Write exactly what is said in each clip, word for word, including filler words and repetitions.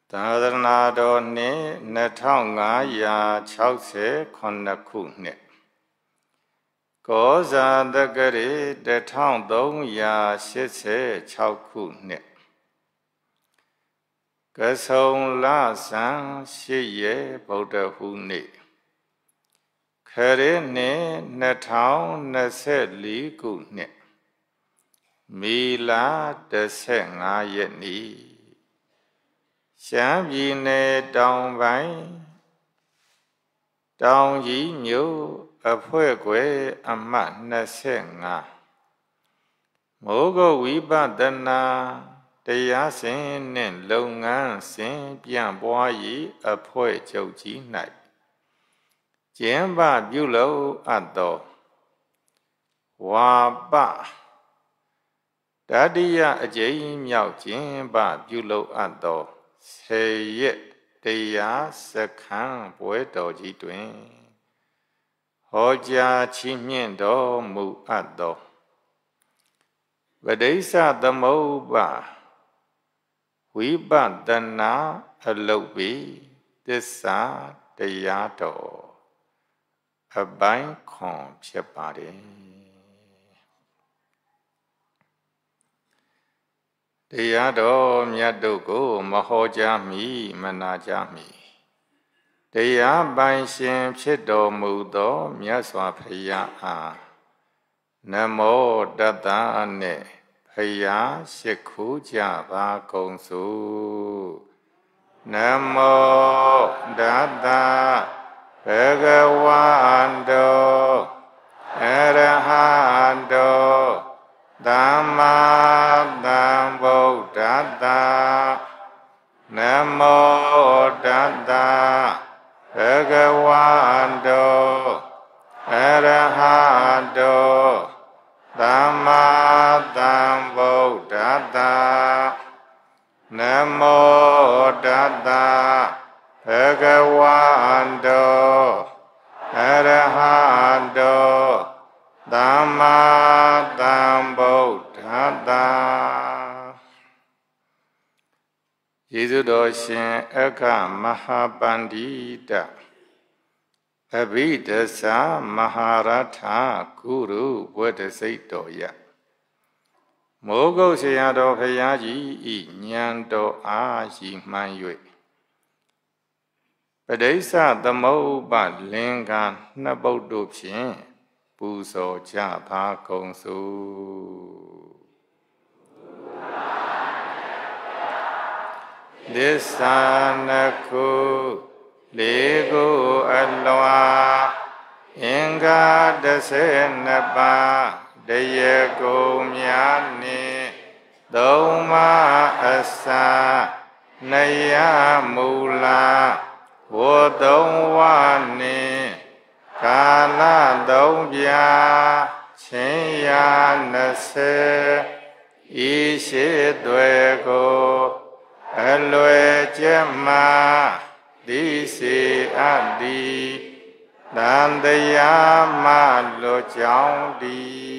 သာသနာတော်နှစ်နှစ်ထောင်ငါးရာခြောက်ဆယ်ခုခုနှစ်ကောဇာတက္ကရာတစ်ထောင်သုံးရာရှစ်ဆယ်ခြောက်ခုနှစ်ကဆုံလဆန်းရှိရဲ့ဗုဒ္ဓဟူးနေ့ခရစ်နှစ်နှစ်ထောင်နှစ်ဆယ်လေးခုနှစ်မေလတစ်ဆယ်ငါးရက်နေ့ရှမ်းပြည်နယ်တောင်ပိုင်းတောင်ကြီးမြို့အဖွဲ့ခွဲအမှတ်နှစ်ဆယ်ငါမိုးကုတ်ဝိပဿနာတရားစဉ်နှင့်လုပ်ငန်းစဉ်ပြန့်ပွားရေးအဖွဲ့ချုပ်ကြီး၌ကျင်းပပြုလုပ်အပ်သောဝါပတတိယအကြိမ်မြောက်ကျင်းပပြုလုပ်အပ်သောဆေရက်တရားစခန်းပွဲတော်ကြီးတွင်ဟောကြားချီးမြှင့်တော်မူအပ်သောပဋိစ္စသမုပ္ပါဝိပဿနာအလုပ်ပေသစ္စာတရားတော်အပိုင်းခွန်ဖြစ်ပါတယ်တရားတော်မြတ်တို့ကိုမဟောကြားမီမနာကြားမီတရားပိုင်ရှင်ဖြစ်တော်မူသောမြတ်စွာဘုရားအားနမောတတ္တနှင့်ဘုရားရှိခိုးကြပါကုန်စို့နမောတတ္တဘဂဝန္တောအရဟံတောသမ္မာသမ္ဗုဒ္ဓတ္တနမောတတ္တဘဂဝန္တောအရဟံတောသမ္မာသမ္ဗုဒ္ဓတ္တနမောတတ္တဘဂဝန္တောအရဟံတောသမ္မာသမ္ဗုဒ္ဓတ္တယေရှုတော်ရှင်အခမဟာပန္တိတအဘိဓဆာမဟာရထကုရုဝတ္တစိတ်တော်ယမိုးကုတ်ဆရာတော်ဘုရားကြီးဤဉာဏ်တော်အားရှိမှန်း၍ပဋိစ္စသမုပ္ပါလင်္ကာနှစ်ပုဒ်တို့ဖြင့်ပူဇော်ကြပါကုန်စို့သစ္စာနှစ်ခုလေးခုအလွာအင်္ဂါတစ်ဆယ်နှစ်ပါးတရေကုန်များနှင့်သုံးပါးအစာနှစ်ရမူလာဝသုံးဝနှင့်ကာလသုံးပြာချင်းရာနှစ်ဆယ်ဤရှိသွေကိုအလွယ်ကျက်မှာသိစေအပ်သည်တန်တရားမှလွတ်ကြောင်းသည်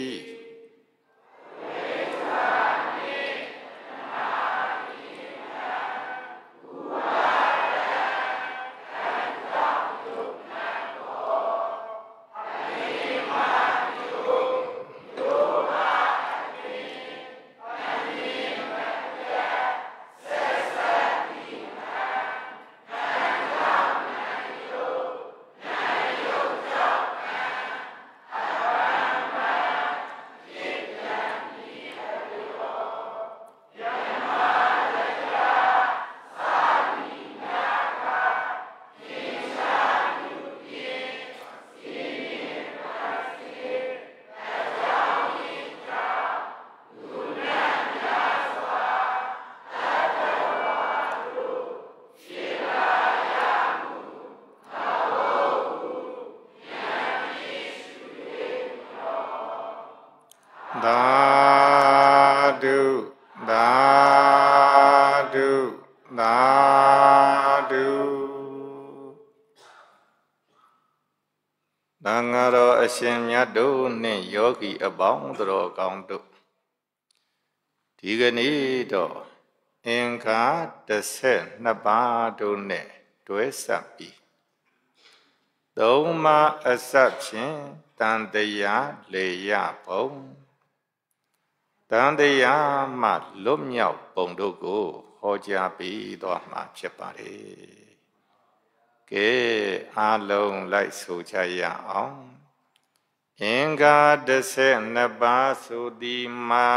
အရှင်မြတ်တို့နှင့်ယောဂီအပေါင်းတော်ကောင်းတို့ဒီကနေ့တော့အင်္ဂါတစ်ဆက်နှစ်ပါးတို့နဲ့တွဲဆက်ပြီးသုံးပါးအစပ်ဖြင့်တန်တရားလေရပုံတန်တရားမှလွတ်မြောက်ပုံတို့ကိုဟောကြားပေးသွားမှာဖြစ်ပါတယ်။ကဲအားလုံးလိုက်ဆိုကြရအောင်။အင်္ဂါတစ်ဆက်နှစ်ပါးဆိုသည်မှာ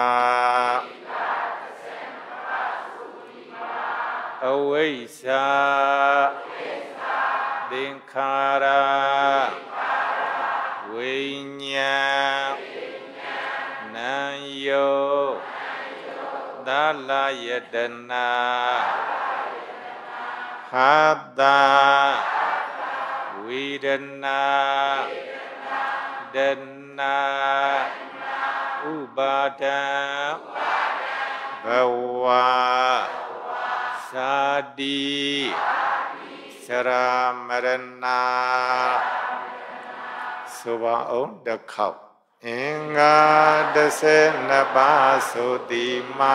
အဝိဇ္ဇာသင်္ခါရဝိညာဉ်နာယောသာလယတနာဟာတာဝိရဏဒနာဥပါဒံဘဝသာတိစရာမရဏဆိုပါအောင်တစ်ခေါက်အင်္ဂါတစ်ဆယ်နှစ်ပါးဆိုသည်မှာ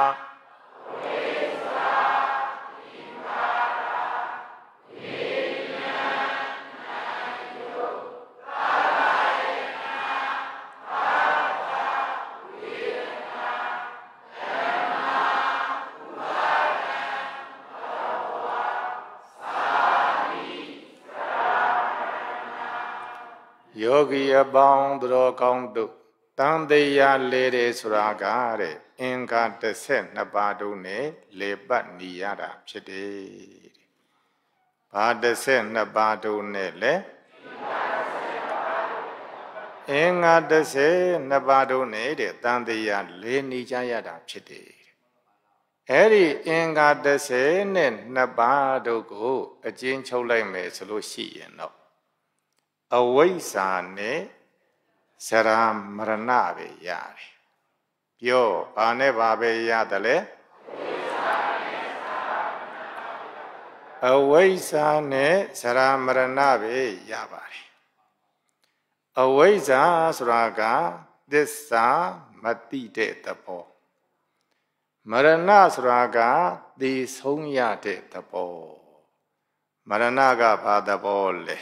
ယောဂီအပေါင်းသူတော်ကောင်းတို့တန်တရားလေတယ်ဆိုတာကတဲ့အင်္ဂါတစ်ဆက်နှစ်ပါးတို့နဲ့လေပတ်နေရတာဖြစ်တယ်။ဘာတစ်ဆက်နှစ်ပါးတို့နဲ့လဲအင်္ဂါတစ်ဆက်နှစ်ပါးတို့နဲ့တဲ့တန်တရားလေနေကြရတာဖြစ်တယ်။အဲ့ဒီအင်္ဂါတစ်ဆက်နဲ့နှစ်ပါးတို့ကိုအကျဉ်းချုပ်လိုက်မယ်ဆိုလို့ရှိရင်တော့အဝိဇ္ဇာနဲ့ဇရာမရဏပဲရတယ်ပြောဘာနဲ့ဘာပဲရတယ်လဲအဝိဇ္ဇာနဲ့ဇရာမရဏပဲရပါတယ်အဝိဇ္ဇာဆိုတာကသစ္စာမသိတဲ့သဘောမရဏဆိုတာကသိဆုံးရတဲ့သဘောမရဏကဘာသဘောလဲ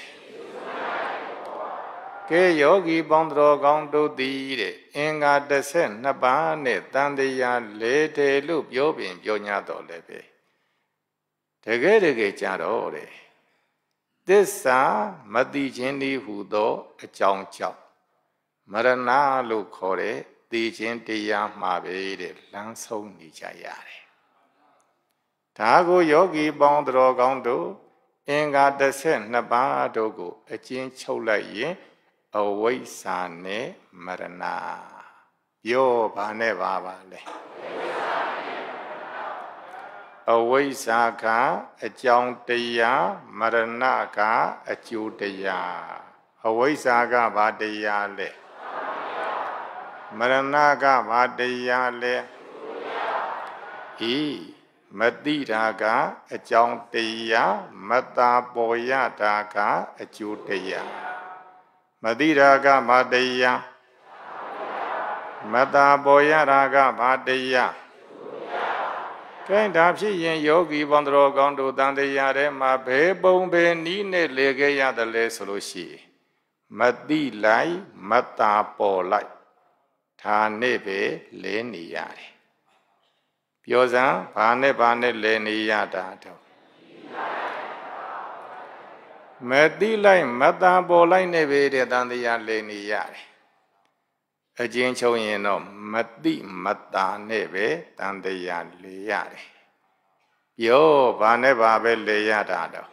ကဲယောဂီပေါင်းတော်ကောင်းတို့သည်တဲ့အင်္ဂါတစ်ဆက်နှစ်ပါးနဲ့တန်တရားလေးတယ်လို့ပြောပင်ပြော냐တော့လည်းပဲတကယ်တကယ်ကြတော့တယ်သစ္စာမသိခြင်းဤဟူသောအကြောင်းကြောင့်မရဏလို့ခေါ်တဲ့သိခြင်းတရားမှာပဲတဲ့လမ်းဆုံးနေကြရတယ်ဒါကိုယောဂီပေါင်းတော်ကောင်းတို့အင်္ဂါတစ်ဆက်နှစ်ပါးတို့ကိုအကျဉ်းချုပ်လိုက်ရင်အဝိဇ္ဇာနဲ့မရဏပြောဘာနဲ့ပါပါလဲအဝိဇ္ဇာကအကြောင်းတရားမရဏကအကျိုးတရားအဝိဇ္ဇာကဘာတရားလဲမရဏကဘာတရားလဲဤမတိတာကအကြောင်းတရားမတာပေါ်ရတာကအကျိုးတရားမတိရာကဘာတရားမတာပေါ်ရတာကဘာတရားကဲဒါဖြစ်ရင်ယောဂီပေါင်းတော်ကောင်းတို့တန်တရားထဲမှာဘယ်ပုံဘယ်နည်းနဲ့လေခဲ့ရတယ်လဲဆိုလို့ရှိရင်မတိလိုက်မတာပေါ်လိုက်ဒါနဲ့ပဲလဲနေရတယ်ပြောစမ်းဘာနဲ့ဘာနဲ့လဲနေရတာတော့မတိလိုက်မတာပေါ်လိုက်နဲ့ပဲတဲ့တန်တရားလဲနေရတယ်အကျဉ်းချုပ်ရင်တော့မတိမတာနဲ့ပဲတန်တရားလဲရတယ်ပြောဘာနဲ့ဘာပဲလဲရတာတော့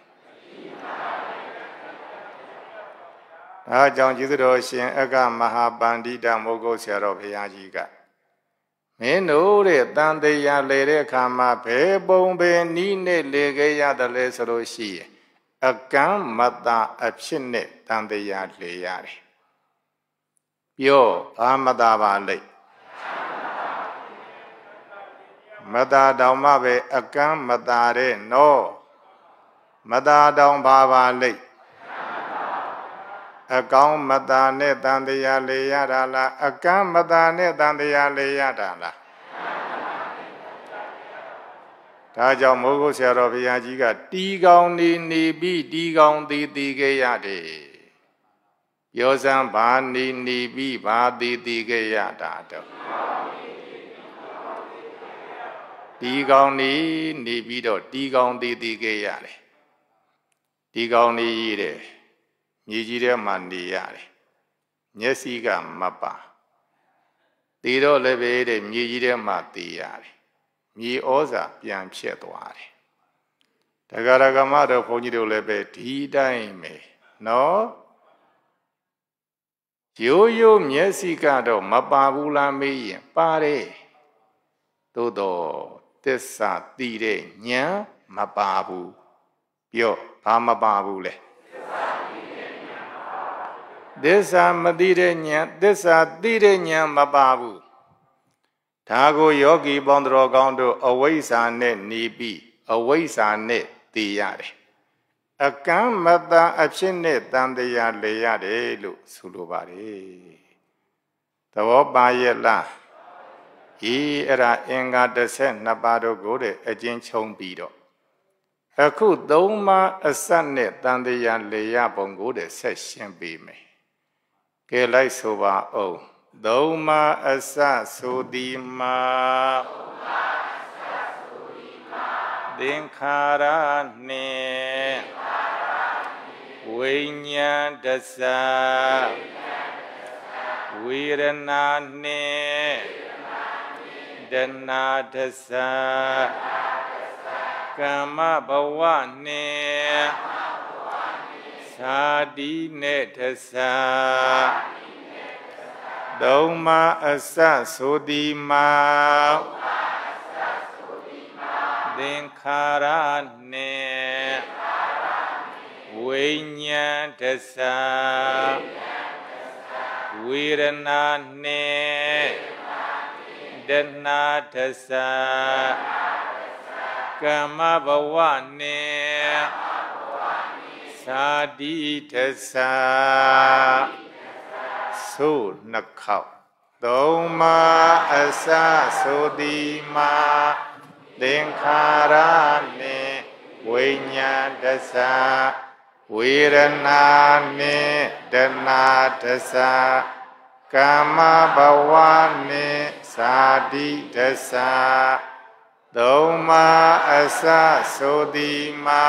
ဒါကြောင့်ကျေးဇူးတော်ရှင်အကမဟာပန္တိတမိုးကုတ်ဆရာတော်ဘုရားကြီးကမင်းတို့တဲ့တန်တရားလဲတဲ့အခါမှာဘယ်ပုံဘယ်နည်းနဲ့လဲခဲ့ရတယ်လဲဆိုလို့ရှိရင်အကံမတာအဖြစ်နဲ့တန်တရားလေရတယ်ပြောဘာမတာပါလိမ့်မတာတောင်မှပဲအကံမတာတဲ့နောမတာတောင်ဘာပါလိမ့်အကောင်မတာနဲ့တန်တရားလေရတာလားအကံမတာနဲ့တန်တရားလေရတာလားကဒါကြောင့်မိုးကုတ်ဆရာတော်ဘုရားကြီးကတီကောင်နေနေပြီးတီကောင်သေးသေးခဲ့ရတယ်ပြောစမ်းဘာနေနေပြီးဘာသေးသေးခဲ့ရတာတော့တီကောင်နေနေပြီးတော့တီကောင်သေးသေးခဲ့ရတယ်တီကောင်နေရတဲ့မြေကြီးထဲမှာနေရတယ်မျက်စိကမပါတည်တော့လည်းပဲတဲ့မြေကြီးထဲမှာတည်ရတယ်မြေဩဇာပြန်ဖြစ်သွားတယ်တရားရကမတို့ဘုန်းကြီးတို့လည်းပဲဒီတိုင်းပဲနော်ရိုးရိုးမျက်စိကတော့မပါဘူးလားမေးရင်ပါတယ်သို့တော့သစ္စာသိတဲ့ဉာဏ်မပါဘူးပြောဘာမပါဘူးလဲသစ္စာမသိတဲ့ဉာဏ်သစ္စာသိတဲ့ဉာဏ်မပါဘူးဒါကိုယောဂီပေါင်းတော်ကောင်းတို့အဝိဇ္ဇာနဲ့နေပြီးအဝိဇ္ဇာနဲ့သိရတယ်အကံမတန်အဖြစ်နဲ့တန်တရားလေရတယ်လို့ဆိုလိုပါတယ်သဘောပါရဲ့လားဤအဲ့ဒါအင်္ဂါတစ်ဆက်နှစ်ပါးတို့ကိုတဲ့အကျဉ်းချုံပြီးတော့အခုသုံးပါးအစက်နဲ့တန်တရားလေရပုံကိုတဲ့ဆက်ရှင်းပေးမယ်ကဲလိုက်ဆိုပါအောင်သုံးပါးအစဆိုသည်မှာသင်္ခါရနှင့်ဝိညာဏတ္တဝေဒနာနှင့်တဏှာတ္တကမ္မဘဝနှင့်သာတိနဲ့တ္တသုံးပါးအစဆိုသည်မှာသင်္ခါရနှင့်ဝိညာဏတ္တဝေဒနာနှင့်တဏှာတ္တကမ္မဘဝနှင့်သာတိတ္တဆိုနှစ်ခေါက်သုံးပါးအစဆိုသည်မှာသင်္ခါရနှင့်ဝိညာဏတ္တဝေဒနာနှင့်တဏှာတ္တကမ္မဘဝနှင့်သာတိတ္တသုံးပါးအစဆိုသည်မှာ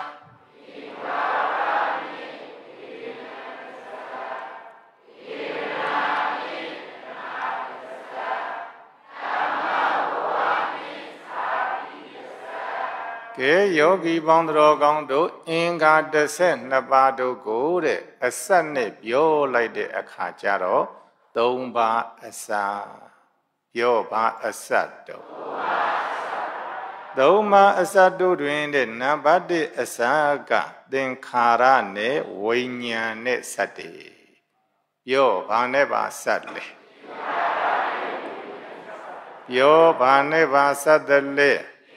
ကဲယောဂီပေါင်းတော်ကောင်းတို့အင်္ဂါတစ်ဆက်နှစ်ပါးတို့ကိုတဲ့အစက်နဲ့ပြောလိုက်တဲ့အခါကျတော့သုံးပါးအစပြောပါအစတ်တို့သုံးပါးအစတ်တို့တွင်တဲ့နံပါတ်တစ်အစကသင်္ခါရနဲ့ဝိညာဉ်နဲ့စက်တယ်ပြောဘာနဲ့ပါစက်လဲပြောဘာနဲ့ပါစက်တယ်လဲ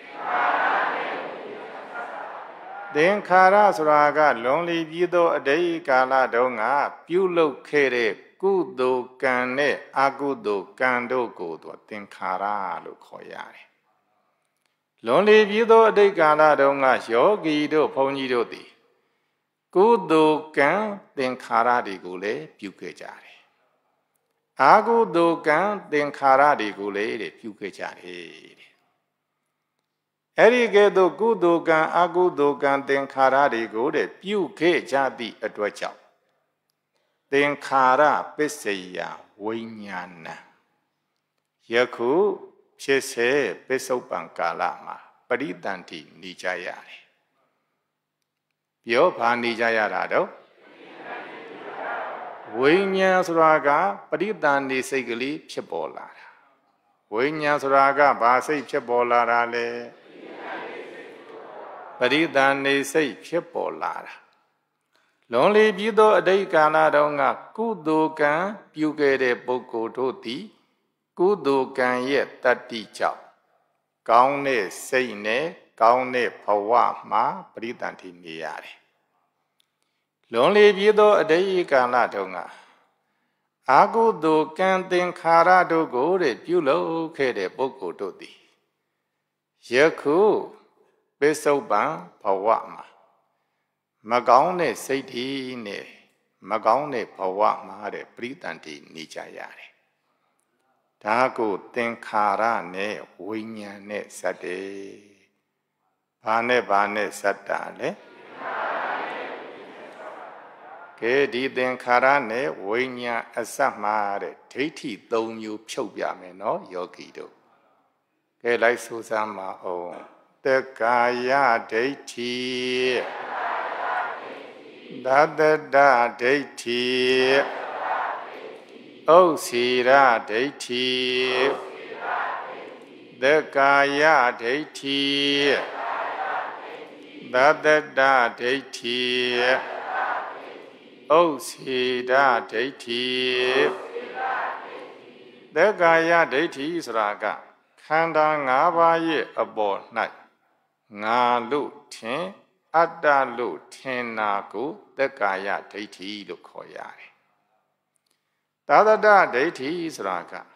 သင်္ခါရဆိုတာကလွန်လီပြီးသောအတိတ်ကာလတုန်းကပြုလုပ်ခဲ့တဲ့ကုသိုလ်ကံနဲ့အကုသိုလ်ကံတို့ကိုသူသင်္ခါရလို့ခေါ်ရတယ်။လွန်လီပြီးသောအတိတ်ကာလတုန်းကယောဂီတို့ဘုန်းကြီးတို့သည်ကုသိုလ်ကံသင်္ခါရတွေကိုလည်းပြုခဲ့ကြတယ်။အကုသိုလ်ကံသင်္ခါရတွေကိုလည်းပြုခဲ့ကြတယ်တဲ့အဲ့ဒီကဲ့သို့ကုသိုလ်ကံအကုသိုလ်ကံသင်္ခါရတွေကိုတဲ့ပြုခဲ့ကြသည့်အတွက်ကြောင့်သင်္ခါရပစ္စယဝိညာဏယခုဖြစ်စေပစ္စုပန်ကာလမှာပရိသန္တိနေကြရတယ်ပြောဘာနေကြရတာတော့ဝိညာဉ်ဆိုတာကပရိသန္တိစိတ်ကလေးဖြစ်ပေါ်လာတာဝိညာဉ်ဆိုတာကဘာစိတ်ဖြစ်ပေါ်လာတာလဲပရိသန္တိစိတ်ဖြစ်ပေါ်လာတာလွန်လီပြီးသောအတိတ်ကာလတုန်းကကုသိုလ်ကံပြုခဲ့တဲ့ပုဂ္ဂိုလ်တို့သည်ကုသိုလ်ကံရဲ့တတ္တိကြောင့်ကောင်းတဲ့စိတ်နဲ့ကောင်းတဲ့ဘဝမှာပရိသန္တိနေရတယ်လွန်လီပြီးသောအတိတ်ကာလတုန်းကအကုသိုလ်ကံသင်္ခါရတို့ကိုတဲ့ပြုလုပ်ခဲ့တဲ့ပုဂ္ဂိုလ်တို့သည်ယ Yaku Besoban Pawama Magaune Sati ne Magaune Pawama de Britanti Nijayare Tago Tenkara ne Winya ne Sade Bane Bane Satale Kedi Tenkara ne Winya Asamare Titi Domyu Chobiameno Yogido Ke like Susama O Tekaya Deiti Dadada Deiti O Sira Deiti Tekaya Deiti Dadada Deiti O Sira Deiti Tekaya Deiti Sraga Kanda ngaba ye abo nai nga lu tin atta lu tin na ko tekaya daithi lo khaw yare Tadada daithi sora ka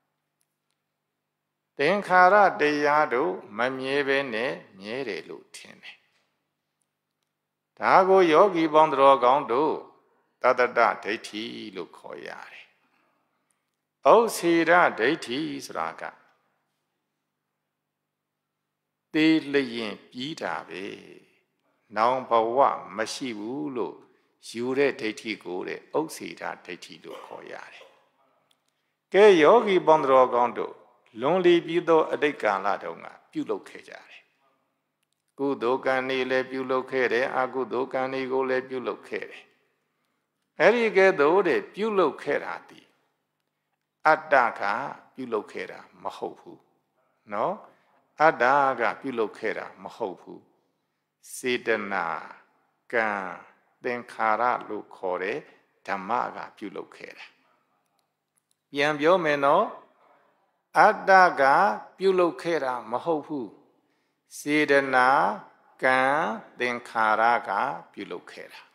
Thengkharaတရားတို့မမြဲဘဲနဲ့မြဲတယ်လို့ထင်တယ်ဒါကိုယောဂီပေါင်းတော်ကောင်းတို့တတတဒိဋ္ဌိလို့ခေါ်ရတယ်ဩစေရဒိဋ္ဌိဆိုတာကတေးလျင်ပြီးတာပဲနောင်ဘဝမရှိဘူးလို့ယူတဲ့ဒိဋ္ဌိကိုတဲ့ဥစ္စေတာဒိဋ္ဌိလို့ခေါ်ရတယ်ကဲယောဂီပေါင်းတော်ကောင်းတို့လွန်လီပြီးသောအတိတ်ကာလတုန်းကပြုလုပ်ခဲ့ကြတယ်ကုသိုလ်ကံတွေလည်းပြုလုပ်ခဲ့တယ်အကုသိုလ်ကံတွေကိုလည်းပြုလုပ်ခဲ့တယ်အဲဒီကဲ့သို့တဲ့ပြုလုပ်ခဲ့တာဒီအတ္တကပြုလုပ်ခဲ့တာမဟုတ်ဘူးနော်အတ္တကပြုလုပ်ခဲ့တာမဟုတ်ဘူးစေတနာကံသင်္ခါရလို့ခေါ်တဲ့ဓမ္မကပြုလုပ်ခဲ့တာပြန်ပြောမယ်နော်အတ္တကပြုလုပ်ခဲ့တာမဟုတ်ဘူးစေတနာကံသင်္ခါရကပြုလုပ်ခဲ့တာ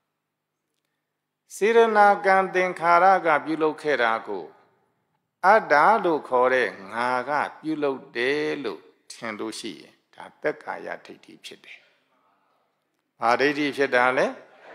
စေတနာကံသင်္ခါရကပြုလုပ်ခဲ့တာကိုအတ္တလို့ခေါ်တဲ့ငါကပြုလုပ်တယ်လို့ထင်လို့ရှိရင်ဒါသက်ကာယဒိဋ္ဌိဖြစ်တယ်။ဘာဒိဋ္ဌိဖြစ်တာလဲ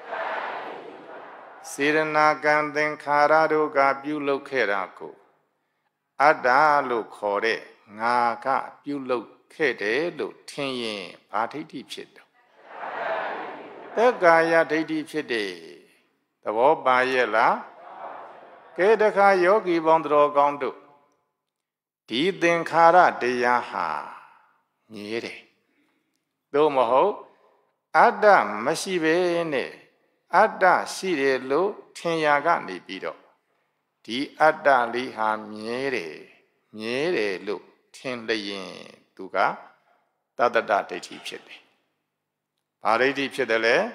။စေရနာကံသင်္ခါရတို့ကပြုလုပ်ခဲ့တာကိုအတ္တလို့ခေါ်တဲ့ငါကပြုလုပ်ခဲ့တယ်လို့ထင်ရင်ဘာဒိဋ္ဌိဖြစ်တော့သက်ကာယဒိဋ္ဌိဖြစ်တယ်။သဘောပါရဲ့လား။ကဲတခါယောဂီပေါင်းတော်ကောင်းတို့ဒီသင်္ခါရတရားဟာမြဲတယ်သို့မဟုတ်အတ္တမရှိပဲနဲ့အတ္တရှိတယ်လို့ထင်ရာကနေပြီးတော့ဒီအတ္တလေးဟာမြဲတယ်မြဲတယ်လို့ထင်လျင်သူကတတ္တဒိဋ္ဌိဖြစ်တယ်။ဘာဒိဋ္ဌိဖြစ်တယ်လဲ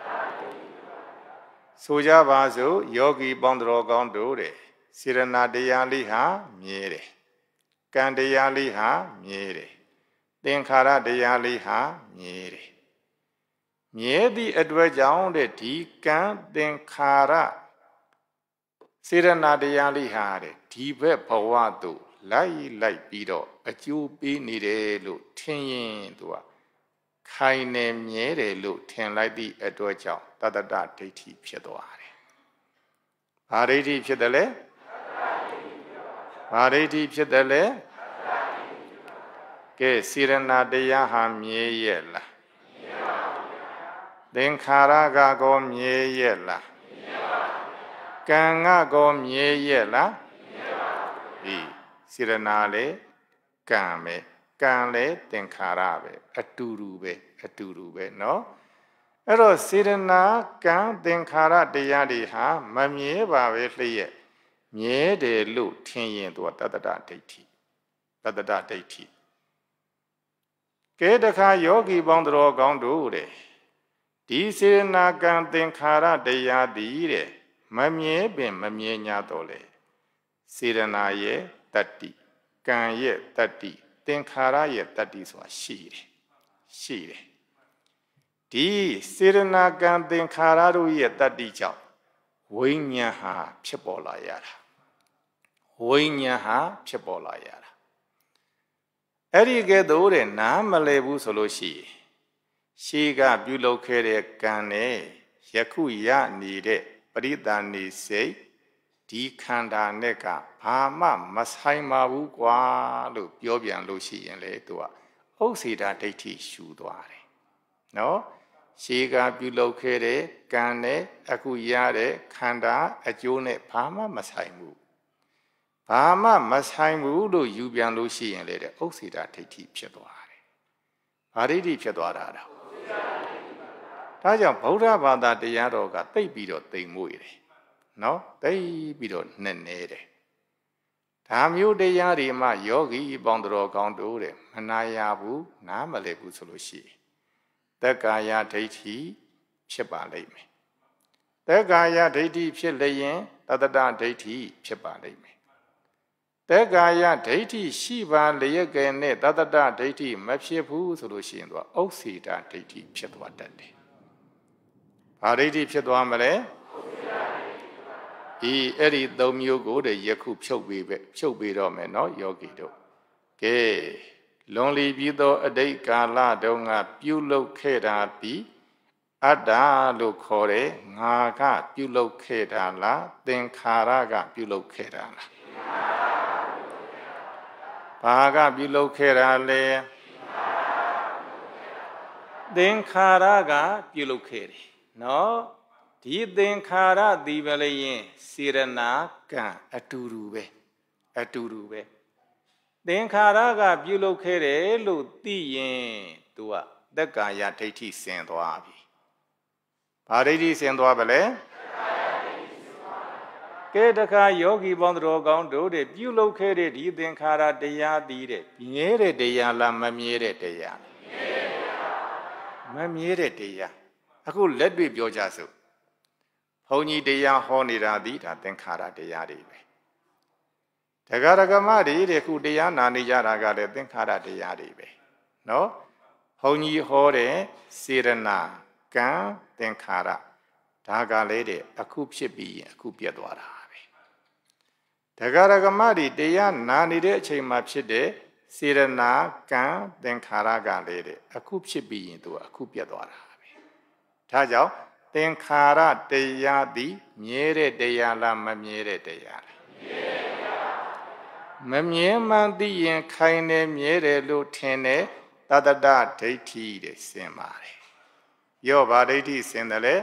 ဆိုကြပါစို့ယောဂီပေါင်းတော်ကောင်းတို့တဲ့စေရနာတရားလေးဟာမြဲတယ်ကံတရားလေးဟာမြဲတယ်သင်္ခါရတရားလေးဟာမြဲတယ်မြဲသည့်အတွက်ကြောင့်တဲ့ဒီကံသင်္ခါရစေရနာတရားလေးဟာတဲ့ဒီဘက်ဘဝသို့လိုက်လိုက်ပြီးတော့အကျိုးပေးနေတယ်လို့ထင်ရင်သူကခိုင်နေမြဲတယ်လို့ထင်လိုက်သည့်အတွက်ကြောင့်တတ္တဒိဋ္ဌိဖြစ်သွားတယ်။ဘာဒိဋ္ဌိဖြစ်တယ်လဲ။ဘာဒိဋ္ဌိဖြစ်တယ်လဲ။ကဲစေရနာတရားဟာမြဲရဲ့လား။မြဲပါဘူး။သင်္ခါရကကောမြဲရဲ့လား။မြဲပါဘူး။ကံကကောမြဲရဲ့လား။မြဲပါဘူး။ဒီစေရနာလေကံပဲကံလေသင်္ခါရပဲအတူတူပဲအတူတူပဲเนาะအဲ့တော့စေရနာကံသင်္ခါရတရားတွေဟာမမြဲပါပဲလျက်မြဲတယ်လို့ထင်ရင်သူကတတ္တဒိဋ္ဌိတတ္တဒိဋ္ဌိကဲတခါယောဂီပေါင်းတော်ကောင်းတို့တဲ့ဒီစေရနာကံသင်္ခါရတရားတည်တဲ့မမြဲပင်မမြဲညာတော့လေစေရနာရဲ့တတ္တိကံရဲ့တတ္တိသင်္ခါရရဲ့တတ္တိဆိုတာရှိတယ်ရှိတယ်ဒီစေရနာကံသင်္ခါရတို့ရဲ့တတ္တိကြောင့်ဝိညာဉ်ဟာဖြစ်ပေါ်လာရတာဝိညာဉ်ဟာဖြစ်ပေါ်လာရတာအဲ့ဒီကဲ့သို့တဲ့နားမလဲဘူးဆိုလို့ရှိရင်ရှေးကပြုလုပ်ခဲ့တဲ့ကံနဲ့ယခုရနေတဲ့ပရိသန္တိစိတ်ဒီခန္ဓာနဲ့ကဘာမှမဆိုင်ပါဘူးကွာလို့ပြောပြန်လို့ရှိရင်လေသူကဥစ္စေတာဒိဋ္ဌိရှူသွားတယ်နော်ရှေးကပြုလုပ်ခဲ့တဲ့ကံနဲ့အခုရတဲ့ခန္ဓာအကျိုးနဲ့ဘာမှမဆိုင်ဘူးဘာမှမဆိုင်ဘူးလို့ယူပြန်လို့ရှိရင်လေတဲ့ဥစ္စေတာဒိဋ္ဌိဖြစ်သွားတယ်ဘာဒိဋ္ဌိဖြစ်သွားတာတော့ဒါကြောင့်ဗုဒ္ဓဘာသာတရားတော်ကသိပ်ပြီးတော့သိမ်မွေ့တယ်နော်သိပြီးတော့နဲ့နေတယ်ဒါမျိုးတရားတွေမှယောဂီပေါင်းတော်ကောင်းတို့တဲ့မနာရဘူးနားမလည်ဘူးဆိုလို့ရှိရင်တက္ကာယဒိဋ္ဌိဖြစ်ပါလိမ့်မယ်တက္ကာယဒိဋ္ဌိဖြစ်လျင်တတ္တဒိဋ္ဌိဖြစ်ပါလိမ့်မယ်တက္ကာယဒိဋ္ဌိရှိပါလျက်ကဲနဲ့တတ္တဒိဋ္ဌိမဖြစ်ဘူးဆိုလို့ရှိရင်သူကဥစ္စေတာဒိဋ္ဌိဖြစ်သွားတတ်တယ်ဘာဒိဋ္ဌိဖြစ်သွားမလဲဒီအဲ့ဒီသုံးမျိုးကိုတဲ့ယခုဖြုတ်ပေးပဲဖြုတ်ပေးတော့မယ်နော်ယောဂီတို့ကဲလွန်လီပြီးသောအတိတ်ကာလတုန်းကပြုလုပ်ခဲ့တာပြီးအတ္တလို့ခေါ်တယ်ငါကပြုလုပ်ခဲ့တာလားသင်္ခါရကပြုလုပ်ခဲ့တာလားဘာကပြုလုပ်ခဲ့တာလဲသင်္ခါရကပြုလုပ်ခဲ့တယ်နော်ဒီသင်္ခါရဒီပဲလေရင်စေရနာကံအတူတူပဲအတူတူပဲသင်္ခါရကပြုလုပ်ခဲ့တယ်လို့သိရင်သူကတက္ကာယဒိဋ္ဌိဆင်သွားပြီဘာဒိဋ္ဌိဆင်သွားပါလဲကဲတခါယောဂီပေါင်းတော်ကောင်းတို့တဲ့ပြုလုပ်ခဲ့တဲ့ဒီသင်္ခါရတရားတည်တဲ့မြဲတဲ့တရားလားမမြဲတဲ့တရားမမြဲတဲ့တရားအခုလက်တွေ့ပြောကြစို့ဘုန်းကြီးတရားဟောနေတာဒီဒါသင်္ခါရတရားတွေပဲတက္ကရာကမတွေတဲ့ခုတရားနာနေကြတာကလည်းသင်္ခါရတရားတွေပဲနော်ဘုန်းကြီးဟောတဲ့စေရနာကံသင်္ခါရဒါကလည်းတဲ့အခုဖြစ်ပြီးရင်အခုပြတ်သွားတာပဲတက္ကရာကမတွေတရားနာနေတဲ့အချိန်မှာဖြစ်တဲ့စေရနာကံသင်္ခါရကလည်းတဲ့အခုဖြစ်ပြီးရင်သူကအခုပြတ်သွားတာပဲဒါကြောင့်သင်္ခါရတရားသည်မြဲတဲ့တရားလားမမြဲတဲ့တရားလားမမြဲမှန်သိရင်ခိုင်တယ်မြဲတယ်လို့ထင်တယ်တတ္တဒိဋ္ဌိတဲ့ဆင်ပါတယ်ရောဘာဒိဋ္ဌိဆင်တယ်လဲ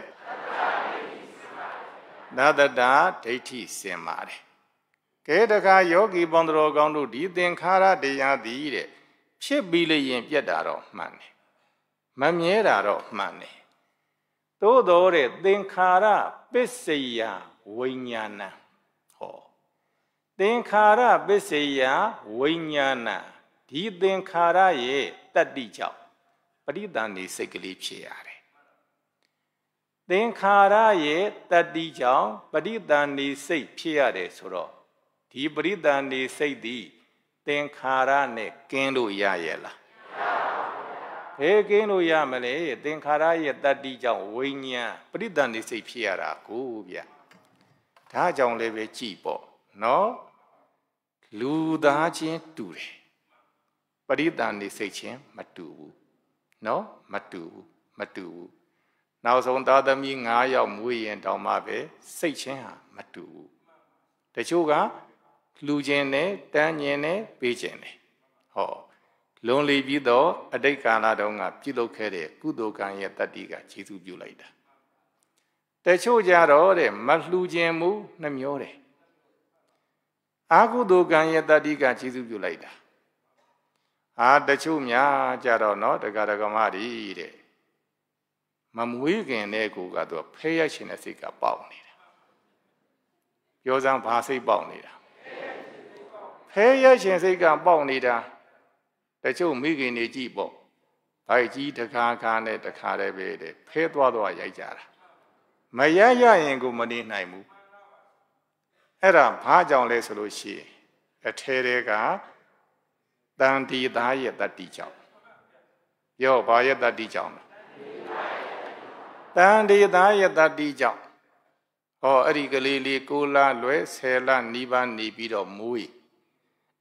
တတ္တဒိဋ္ဌိဆင်ပါတယ်ကဲတခါယောဂီပေါင်းတော်ကောင်းတို့ဒီသင်္ခါရတရားသည်တဲ့ဖြစ်ပြီးလျင်ပြတ်တာတော့မှန်တယ်မမြဲတာတော့မှန်တယ်သို့တော်တဲ့သင်္ခါရပစ္စယဝိညာဏဟောသင်္ခါရပစ္စယဝိညာဏဒီသင်္ခါရရဲ့တတ္တိကြောင့်ပရိသန္တိစိတ်ကလေးဖြစ်ရတယ်သင်္ခါရရဲ့တတ္တိကြောင့်ပရိသန္တိစိတ်ဖြစ်ရတယ်ဆိုတော့ဒီပရိသန္တိစိတ်သည်သင်္ခါရနဲ့ကင်းလို့ရရဲ့လားဘယ်ကင်းလို့ရမလဲသင်္ခါရရဲ့တတ္တိကြောင့်ဝိညာဉ်ပရိသန္တိစိတ်ဖြစ်ရတာကိုဗျဒါကြောင့်လည်းပဲကြည်ပေါ့နော်လူသားချင်းတူတယ်ပရိသန္တိစိတ်ချင်းမတူဘူးနော်မတူဘူးမတူဘူးနောက်ဆုံးသားသမီး၅ယောက်မွေးရင်တောင်မှပဲစိတ်ချင်းဟာမတူဘူးတချို့ကလူချင်းနဲ့တန်းညင်နဲ့ပေးချင်းနဲ့ဟောလွန်လီပြီးတော့အတိတ်ကာလတုန်းကပြုလုပ်ခဲ့တဲ့ကုသိုလ်ကံရဲ့တတ္တိကကျေစုပြုလိုက်တာတချို့ကြတော့တဲ့မလှူခြင်းမူနှမျောတယ်အာကုသိုလ်ကံရဲ့တတ္တိကကျေစုပြုလိုက်တာအာတချို့များကြတော့နော်တက္ကရာကမတွေတဲ့မမွေးခင်တဲ့ကိုကသူဖဲရရှင်တဲ့စိတ်ကပေါက်နေတာပြောစမ်းဘာစိတ်ပေါက်နေတာဖဲရရှင်စိတ်ကပေါက်နေတာတချို့မိခင်တွေကြည့်ပေါ့ဗိုက်ကြီးတခါခါနဲ့တခါတည်းပဲတဲ့ဖဲသွားသွားရိုက်ကြတာမရရရင်ကိုမနေနိုင်ဘူးအဲ့ဒါဘာကြောင့်လဲဆိုလို့ရှိရင်အထဲတွေကတန်တီသားရဲ့တတ္တိကြောင့်ပြောဘာရဲ့တတ္တိကြောင့်တန်တီသားရဲ့တတ္တိကြောင့်ဟောအဲ့ဒီကလေးလေးကိုလလွဲဆယ်လနီးပါးနေပြီးတော့မွေး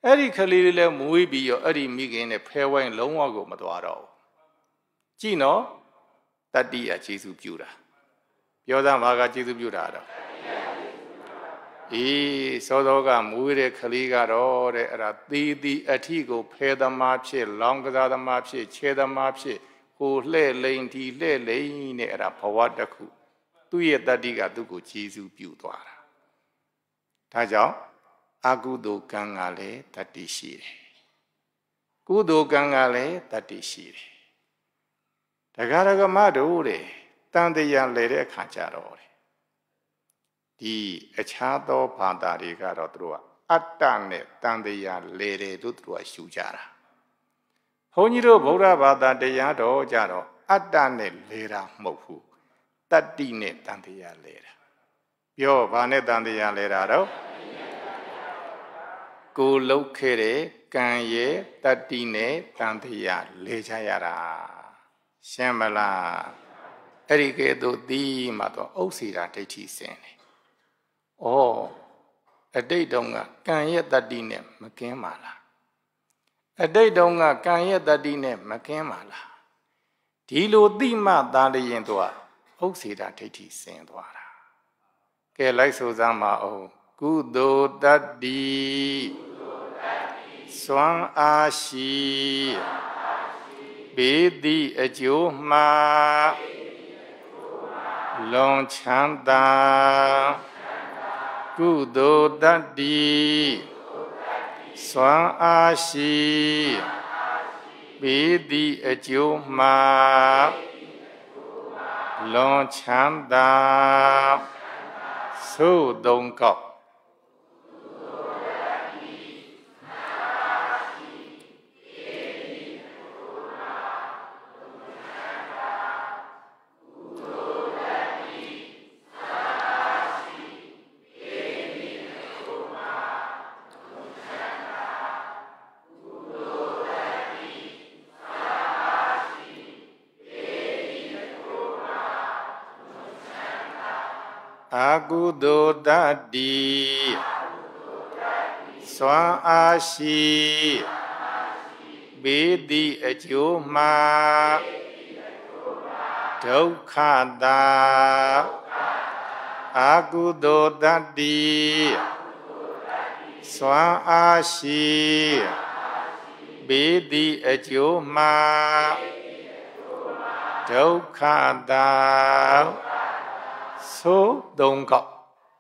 အဲ့ဒီကလေးလေးလည်းမွေးပြီးရောအဲ့ဒီမိခင်နဲ့ဖဲဝိုင်းလုံးဝကိုမသွားတော့ဘူးကြည့်နော်တတ္တိယကျေစုပြုတာပြောသားမှာကကျေစုပြုတာတော့အေးစောစောကမွေးတဲ့ကလေးကတော့တဲ့အဲ့ဒါသီသီအထီကိုဖဲသမားဖြစ်လောင်းကစားသမားဖြစ်ခြေသမားဖြစ်ဟိုလှဲ့လိန်ဒီလှဲ့လိန်နဲ့အဲ့ဒါဘဝတစ်ခုသူ့ရဲ့တတ္တိကသူ့ကိုကျေစုပြုသွားတာဒါကြောင့်အကုသိုလ်ကံကလည်းတတ္တိရှိတယ်ကုသိုလ်ကံကလည်းတတ္တိရှိတယ်တရားဓမ္မတို့တဲ့တန်တရားလဲတဲ့အခါကျတော့ဒီအခြားသောဘာသာတွေကတော့သူတို့ကအတ္တနဲ့တန်တရားလဲတယ်လို့သူတို့ကရှုကြတာဘုန်းကြီးတို့ဗုဒ္ဓဘာသာတရားတော်ကြတော့အတ္တနဲ့လဲတာမဟုတ်ဘူးတတ္တိနဲ့တန်တရားလဲတာပြောဘာနဲ့တန်တရားလဲတာတော့ကိုလှုပ်ခဲ့တဲ့ကံရဲ့တတ္တိနဲ့တန်တရားလဲကြရတာရှင်းမလားအဲ့ဒီကဲ့သို့ဒီမှာတော့ဥစ္စေတာဒိဋ္ဌိစင်တယ်ဩအတိတ်တုန်းကကံရဲ့တတ္တိနဲ့မကင်းပါလားအတိတ်တုန်းကကံရဲ့တတ္တိနဲ့မကင်းပါလားဒီလိုသိမှသာလျင်တော့ဥစ္စေတာဒိဋ္ဌိစင်သွားတာကဲလိုက်ဆိုစမ်းပါအောင်ကုသိုလ်တတ္တိစွမ်းအားရှိဘေးသည့်အကျိုးမှာလွန်ချမ်းသာကုသိုလ်တတ္တိစွမ်းအားရှိဘေးသည့်အကျိုးမှာလွန်ချမ်းသာသို့သုံးကောက်အကုသိုလ်တတ္တိစွမ်းအားရှိဘေးသည့်အကျိုးမှာဒုက္ခတာအကုသိုလ်တတ္တိစွမ်းအားရှိဘေးသည့်အကျိုးမှာဒုက္ခတာသို့သုံးကောက်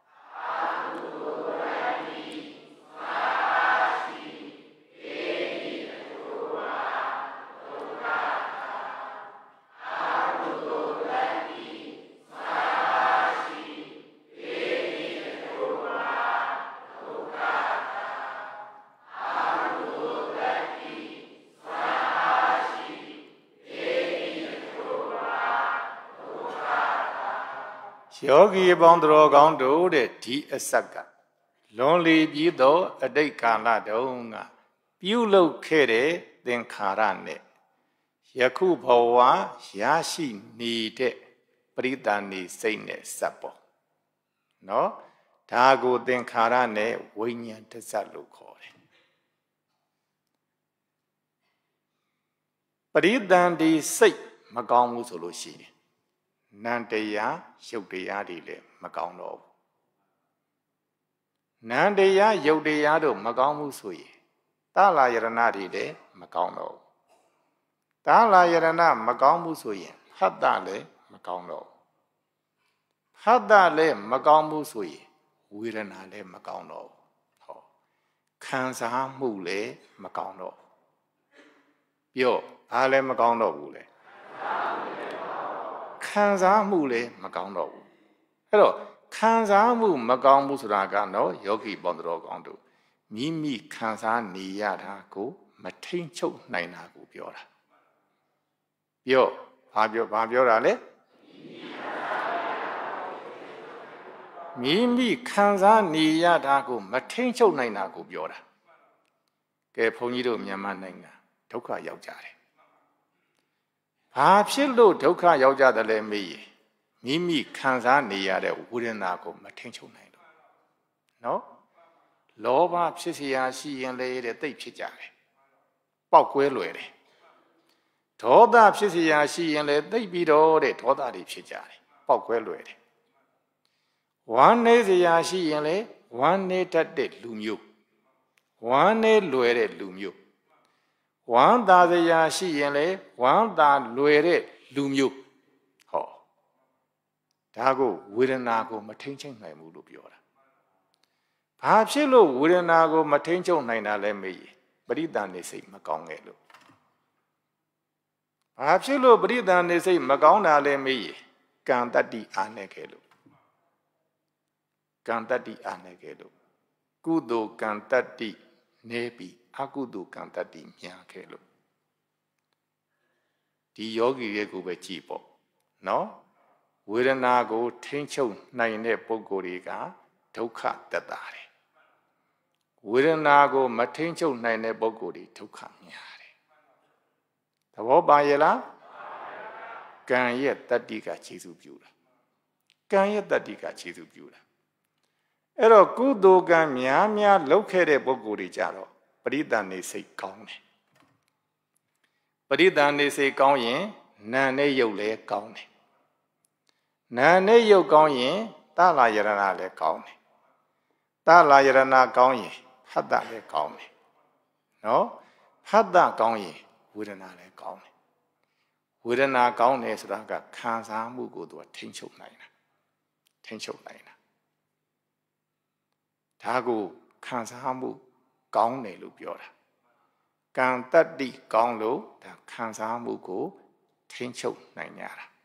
ယောဂီပေါင်းတော်ကောင်းတို့တဲ့ဒီအစက်ကလွန်လီပြီးသောအတိတ်ကာလတုန်းကပြုလုပ်ခဲ့တဲ့သင်္ခါရနဲ့ယခုဘဝရရှိနေတဲ့ပရိသဏီစိတ်နဲ့စပ်ပေါ်နော်ဒါကိုသင်္ခါရနဲ့ဝိညာဉ်တစ်စပ်လို့ခေါ်တယ်ပရိသဏီစိတ်မကောင်းဘူးဆိုလို့ရှိရင်နံတရားရုပ်တရားတွေလည်းမကောင်းတော့ဘူးနံတရားရုပ်တရားတို့မကောင်းဘူးဆိုရင်တာလာယရဏတွေလည်းမကောင်းတော့ဘူးတာလာယရဏမကောင်းဘူးဆိုရင်ဖတ်တာလည်းမကောင်းတော့ဘူးဖတ်တာလည်းမကောင်းဘူးဆိုရင်ဝေဒနာလည်းမကောင်းတော့ဘူးဟောခံစားမှုလည်းမကောင်းတော့ဘူးပြောဘာလည်းမကောင်းတော့ဘူးလေခံစားမှုလည်းမကောင်းတော့ဘူးအဲ့တော့ခံစားမှုမကောင်းဘူးဆိုတာကတော့ယောဂီပေါင်းတော်ကောင်းတို့မိမိခံစားနေရတာကိုမထိန်ချုပ်နိုင်တာကိုပြောတာပြောဘာပြောဘာပြောတာလဲမိမိခံစားနေရတာကိုမထိန်ချုပ်နိုင်တာကိုပြောတာကဲဘုန်းကြီးတို့မြန်မာနိုင်ငံဒုက္ခရောက်ကြတယ်ဘာဖြစ်လို့ဒုက္ခရောက်ကြတယ်လဲမေးရင်မိမိခံစားနေရတဲ့ဝေဒနာကိုမထိန်ချုပ်နိုင်လို့နော်လောဘဖြစ်เสียရှိရင်လေတဲ့သိပ်ဖြစ်ကြတယ်ပေါက်ကွဲလွယ်တယ်ဒေါသဖြစ်เสียရှိရင်လေသိပ်ပြီးတော့တဲ့ဒေါသတွေဖြစ်ကြတယ်ပေါက်ကွဲလွယ်တယ်ဝမ်းနေเสียရှိရင်လေဝမ်းနေတတ်တဲ့လူမျိုးဝမ်းနေလွယ်တဲ့လူမျိုးဝမ်းသာเสียရှိရင်လေဝမ်းသာလွယ်တဲ့လူမျိုးဟောဒါကိုဝေဒနာကိုမထိန်ချိတ်နိုင်ဘူးလို့ပြောတာဘာဖြစ်လို့ဝေဒနာကိုမထိန်ချုပ်နိုင်တာလဲမေးရင်ပရိသန်နေစိတ်မကောင်းခဲ့လို့ဘာဖြစ်လို့ပရိသန်နေစိတ်မကောင်းတာလဲမေးရင်ကံတတ္တိအာနေခဲ့လို့ကံတတ္တိအာနေခဲ့လို့ကုသိုလ်ကံတတ္တိနေပြီးအကုသိုလ်ကံတတ္တိများခဲ့လို့ဒီယောဂီရဲ့ကိုပဲကြည်ပေါ့နော်ဝေဒနာကိုထိန်းချုပ်နိုင်တဲ့ပုဂ္ဂိုလ်တွေကဒုက္ခတက်တာတယ်ဝေဒနာကိုမထိန်းချုပ်နိုင်တဲ့ပုဂ္ဂိုလ်တွေဒုက္ခများတယ်သဘောပါရဲ့လားကံရဲ့တတ္တိကခြေစုပြုတာကံရဲ့တတ္တိကခြေစုပြုတာအဲ့တော့ကုသိုလ်ကံများများလုပ်ခဲ့တဲ့ပုဂ္ဂိုလ်တွေကြတော့ပရိသန်နေစိတ်ကောင်းတယ်ပရိသန်နေစိတ်ကောင်းရင်နာနဲ့ရုပ်လည်းကောင်းတယ်နာနဲ့ရုပ်ကောင်းရင်သလာယရဏလည်းကောင်းတယ်သလာယရဏကောင်းရင်ဖတ်တာလည်းကောင်းတယ်နော်ဖတ်တာကောင်းရင်ဝေဒနာလည်းကောင်းတယ်ဝေဒနာကောင်းတယ်ဆိုတာကခံစားမှုကိုသူကထိန်းချုပ်နိုင်တာထိန်းချုပ်နိုင်တာဒါကိုခံစားမှုကောင်းတယ်လို့ပြောတာကံတတ္တိကောင်းလို့ဒါခံစားမှုကိုထိန်းချုပ်နိုင်ကြတာ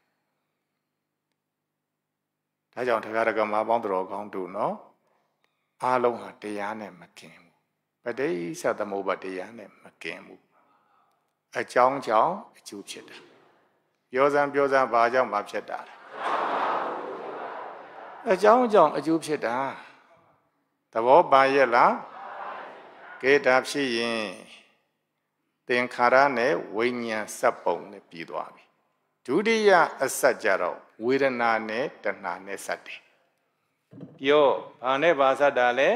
ဒါကြောင့်တရားဓမ္မပေါင်းတော်ကောင်းတို့နော်အားလုံးဟာတရားနဲ့မကင်ဘူးပဋိစ္စသမုပ္ပါတရားနဲ့မကင်ဘူးအကြောင်းကြောင့်အကျိုးဖြစ်တာပြောစမ်းပြောစမ်းဘာကြောင့်မဖြစ်တာလဲအကြောင်းကြောင့်အကျိုးဖြစ်တာသဘောပါရဲ့လားကေတာဖြစ်ရင်သင်္ခါရနဲ့ဝိညာဉ်စပ်ပုံနဲ့ပြီးသွားပြီဒုတိယအစက်ကြတော့ဝေဒနာနဲ့တဏှာနဲ့စပ်တယ်ပြောဘာနဲ့ဘာစပ်တာလဲ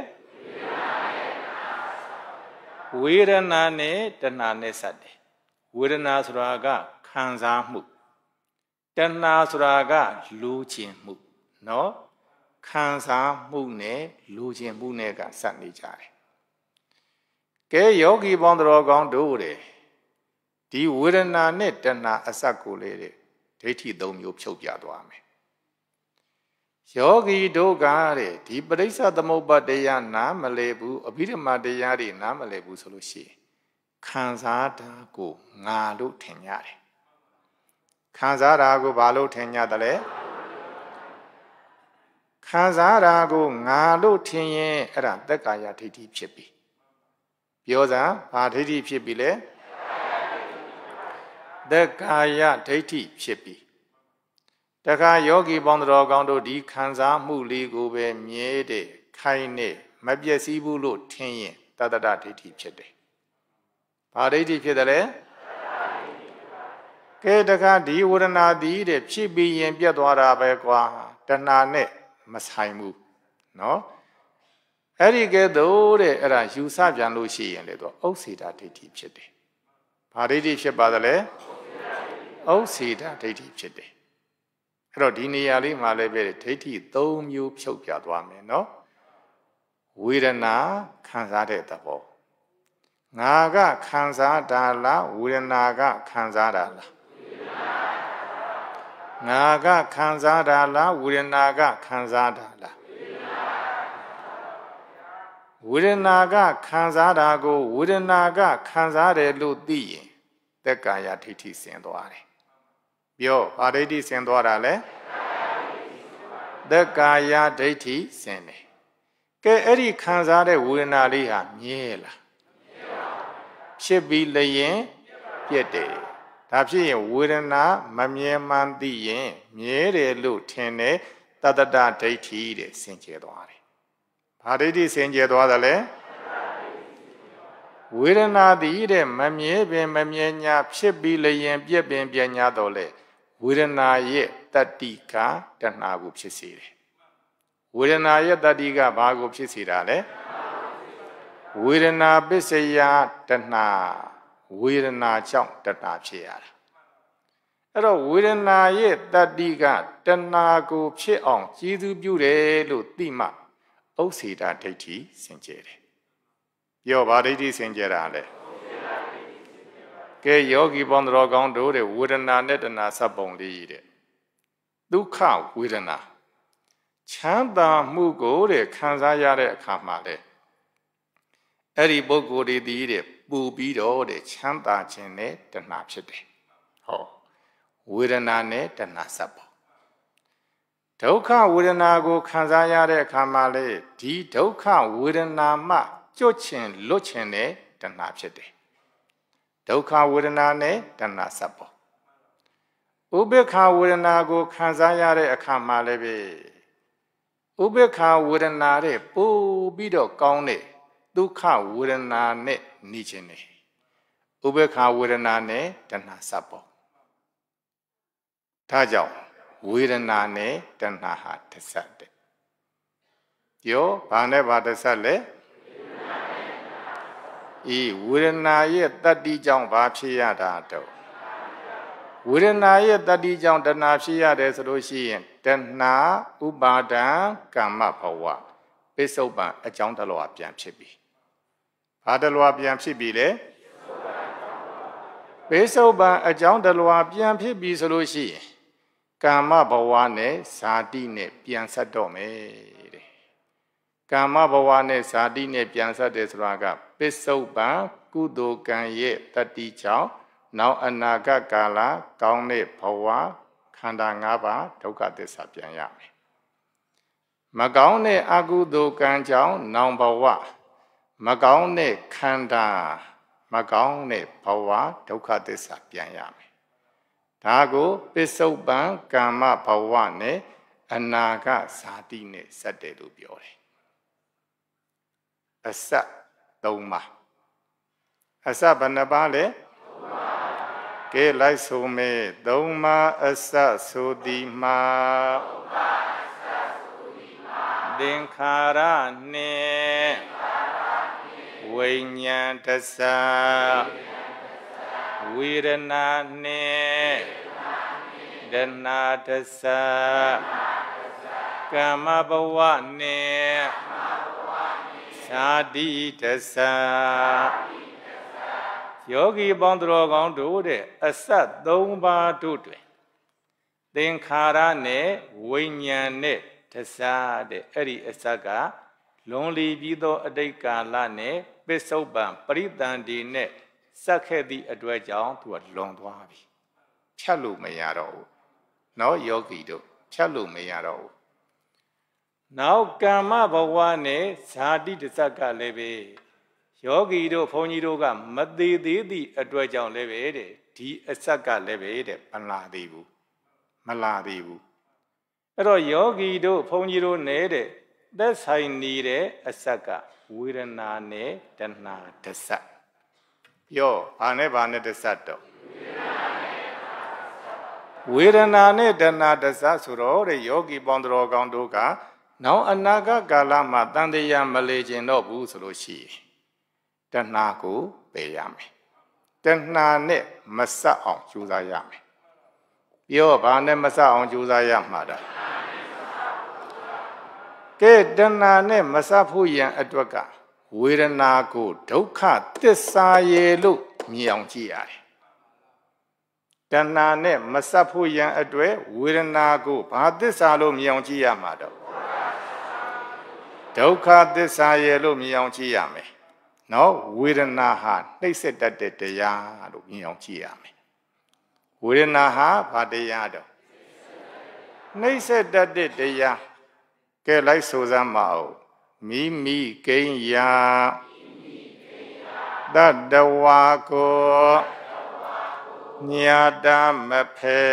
ဝေဒနာနဲ့တဏှာနဲ့စပ်တယ်ဝေဒနာဆိုတာကခံစားမှုတဏှာဆိုတာကလူချင်းမှုနော်ခံစားမှုနဲ့လူချင်းမှုနဲ့ကစပ်နေကြတယ်ကဲယောဂီပေါင်းတော်ကောင်းတို့တဲ့ဒီဝေဒနာနဲ့တဏှာအစပ်ကိုလေတဲ့ဒိဋ္ဌိသုံးမျိုးဖြုတ်ပြသွားမယ်ယောဂီတို့ကတဲ့ဒီပရိစ္ဆသမုပ္ပါတရားနားမလဲဘူးအဘိဓမ္မာတရားတွေနားမလဲဘူးဆိုလို့ရှိရင်ခံစားတာကိုငါလို့ထင်ရတယ်ခံစားတာကိုဘာလို့ထင်ရတယ်လဲခံစားတာကိုငါလို့ထင်ရင်အဲ့ဒါသက်ကာယဒိဋ္ဌိဖြစ်ပြီပြောစမ်းဘာဒိဋ္ဌိဖြစ်ပြီလဲသက်ကာယဒိဋ္ဌိဖြစ်ပြီတခါယောဂီပေါင်းတော်ကောင်းတို့ဒီခံစားမှုလေးကိုပဲမြဲတဲ့ခိုင်းနဲ့မပျက်စီးဘူးလို့ထင်ရင်တတ္တဒိဋ္ဌိဖြစ်တယ်ဘာဒိဋ္ဌိဖြစ်တယ်လဲကဲတခါဒီဝရဏတိတဲ့ဖြစ်ပြီးရင်ပြတ်သွားတာပဲကွာတဏှာနဲ့မဆိုင်ဘူးနော်အဲ့ဒီကဲတော့တဲ့အဲ့ဒါယူဆပြန်လို့ရှိရင်လေတော့ဥစ္စေတာဒိဋ္ဌိဖြစ်တယ်ဘာဒိဋ္ဌိဖြစ်ပါသလဲဥစ္စေတာဒိဋ္ဌိဖြစ်တယ်အဲ့တော့ဒီနေရာလေးမှာလည်းပဲဒိဋ္ဌိသုံးမျိုးဖြုတ်ပြသွားမယ်နော်ဝေဒနာခံစားတဲ့သဘောငါကခံစားတာလားဝေဒနာကခံစားတာလားငါကခံစားတာလားဝေဒနာကခံစားတာလားဝေဒနာကခံစားတာကိုဝေဒနာကခံစားတယ်လို့သိရင်သက်ကာယဒိဋ္ဌိဆင်သွားတယ်ပြောဘာဒိဋ္ဌိဆင်သွားတာလဲသက်ကာယဒိဋ္ဌိဆင်တယ်ကဲအဲ့ဒီခံစားတဲ့ဝေဒနာလေးဟာမြဲလားဖြစ်ပြီးလျင်ပြည့်တယ်ဒါဖြစ်ရင်ဝေဒနာမမြဲမှန်းသိရင်မြဲတယ်လို့ထင်တယ်တတ္တဒဒိဋ္ဌိတဲ့ဆင်ကျဲသွားတယ်ဘာဒိဋ္ဌိဆင်ကျဲသွားတယ်လဲဝေဒနာတည်တဲ့မမြဲပင်မမြဲညာဖြစ်ပြီးလျင်ပြည့်ပင်ပြညာတော့လေဝေဒနာရဲ့တတ္တိကတဏှာကိုဖြစ်စေတယ်ဝေဒနာရဲ့တတ္တိကဘာကိုဖြစ်စေတာလဲဝေဒနာပစ္စယတဏှာဝေဒနာကြောင့်တဏှာဖြစ်ရတာအဲ့တော့ဝေဒနာရဲ့တတ္တိကတဏှာကိုဖြစ်အောင်ကျေးဇူးပြုတယ်လို့သိမှဥစ္စေတဒိဋ္ဌိစင်ကြယ်တယ်ပြောဘာဒိဋ္ဌိစင်ကြယ်တာလဲကဲယောဂီပေါင်းတော်ကောင်းတို့တဲ့ဝေဒနာနဲ့တဏှာစပ်ပုံလေးတဲ့ဒုက္ခဝေဒနာချမ်းသာမှုကိုတဲ့ခံစားရတဲ့အခါမှာလေအဲ့ဒီပုဂ္ဂိုလ်တွေဒီတဲ့ပူပြီးတော့တဲ့ချမ်းသာခြင်းနဲ့တဏှာဖြစ်တယ်ဟောဝေဒနာနဲ့တဏှာစပ်ပုံဒုက္ခဝေဒနာကိုခံစားရတဲ့အခါမှာလေဒီဒုက္ခဝေဒနာမှကြွခြင်းလွတ်ခြင်းနဲ့တဏှာဖြစ်တယ်ဒုက္ခဝေဒနာနဲ့တဏှာစပ်ပုံဥပေက္ခဝေဒနာကိုခံစားရတဲ့အခါမှာလည်းပဲဥပေက္ခဝေဒနာတဲ့ပို့ပြီးတော့ကောင်းတဲ့ဒုက္ခဝေဒနာနဲ့နေခြင်းနဲ့ဥပေက္ခဝေဒနာနဲ့တဏှာစပ်ပုံဒါကြောင့်ဝေဒနာနဲ့တဏှာဟာတစ်ဆက်တဲ့ပြောဘာနဲ့ဘာတစ်ဆက်လဲဤဝေဒနာရဲ့တတ္တိကြောင့်ဘာဖြစ်ရတာတော့ဝေဒနာရဲ့တတ္တိကြောင့်တဏှာဖြစ်ရတယ်ဆိုလို့ရှိရင်တဏှာဥပါဒံကမ္မဘဝပိဿုပံအကြောင်းတလောပြန်ဖြစ်ပြီဘာတလောပြန်ဖြစ်ပြီလဲပိဿုပံအကြောင်းတလောပြန်ဖြစ်ပြီဆိုလို့ရှိရင်ကာမဘဝနဲ့ဇာတိနဲ့ပြန်ဆက်တော့မယ်တဲ့ကာမဘဝနဲ့ဇာတိနဲ့ပြန်ဆက်တယ်ဆိုတာကပိဿုပံကုသိုလ်ကံရဲ့တတ္တိကြောင့်နောက်အနာဂတ်ကာလကောင်းတဲ့ဘဝခန္ဓာ၅ပါးဒုက္ခသစ္စာပြန်ရမယ်မကောင်းတဲ့အကုသိုလ်ကံကြောင့်နောင်ဘဝမကောင်းတဲ့ခန္ဓာမကောင်းတဲ့ဘဝဒုက္ခသစ္စာပြန်ရမယ်ဒါကိုပိဿုပံကာမဘဝနဲ့အနာဂတ်ဇာတိနဲ့ဆက်တယ်လို့ပြောတယ်အစသုံးပါးအစဘယ်နှပါးလဲကဲလိုက်ဆိုမေသုံးပါးအစဆိုသည်မှာသင်္ခါရနှင့်ဝိညာဏတစ္ဆာဝေဒနာနှင့်တဏှာတစ္ဆာကာမဘဝနှင့်ဇာတိတစ္ဆာယောဂီပေါင်းတော်ကောင်းတို့တဲ့အစသုံးပါးတို့တွင်သင်္ခါရနဲ့ဝိညာဉ်နဲ့တစ္ဆာတဲ့အဲ့ဒီအစကလွန်လီပြီးသောအတိတ်ကာလနဲ့ပိဿုပံပရိသန္တိနဲ့စက်ခဲ့သည့်အတွက်ကြောင့်သူကလွန်သွားပြီဖြတ်လို့မရတော့ဘူးနော်ယောဂီတို့ဖြတ်လို့မရတော့ဘူးနောက်ကာမဘဝနဲ့ဇာတိတစ္ဆကလည်းပဲယောဂီတို့ဘုန်းကြီးတို့ကမသေးသေးသည့်အတွက်ကြောင့်လည်းပဲတဲ့ဒီအစက်ကလည်းပဲတဲ့မလာသေးဘူးမလာသေးဘူးအဲ့တော့ယောဂီတို့ဘုန်းကြီးတို့နဲ့တဲ့သက်ဆိုင်နေတဲ့အစက်ကဝေဒနာနဲ့တဏှာတစ္ဆပြောဘာနဲ့ဘာနဲ့တစ္ဆတော့ဝေဒနာနဲ့တဏှာတစ္ဆဆိုတော့တဲ့ယောဂီပေါင်းတော်ကောင်းတို့ကနောက်အနာဂတ်ကာလမှာတန်တရားမလေကျင်တော့ဘူးဆိုလို့ရှိရင်တဏှာကိုပယ်ရမယ်တဏှာနဲ့မဆက်အောင်ကြိုးစားရမယ်ပြောဘာနဲ့မဆက်အောင်ကြိုးစားရမှာတာကဲတဏှာနဲ့မဆက်ဖို့ရန်အတွက်ကဝေဒနာကိုဒုက္ခသစ္စာရဲ့လို့မြင်အောင်ကြည့်ရတယ်တဏှာနဲ့မဆက်ဖို့ရန်အတွက်ဝေဒနာကိုဘာသစ္စာလို့မြင်အောင်ကြည့်ရမှာတော့ဒုက္ခသစ္စာရဲ့လို့မြင်အောင်ကြည့်ရမယ်နော်ဝေဒနာဟာနှိမ့်ဆက်တတ်တဲ့တရားလို့မြင်အောင်ကြည့်ရမယ်ဝေဒနာဟာဘာတရားတော့နှိမ့်ဆက်တတ်တဲ့တရားကဲလိုက်ဆိုစမ်းမအောင်မိမိကိဉ္ယာတတ္တဝါကိုညာတမဖေ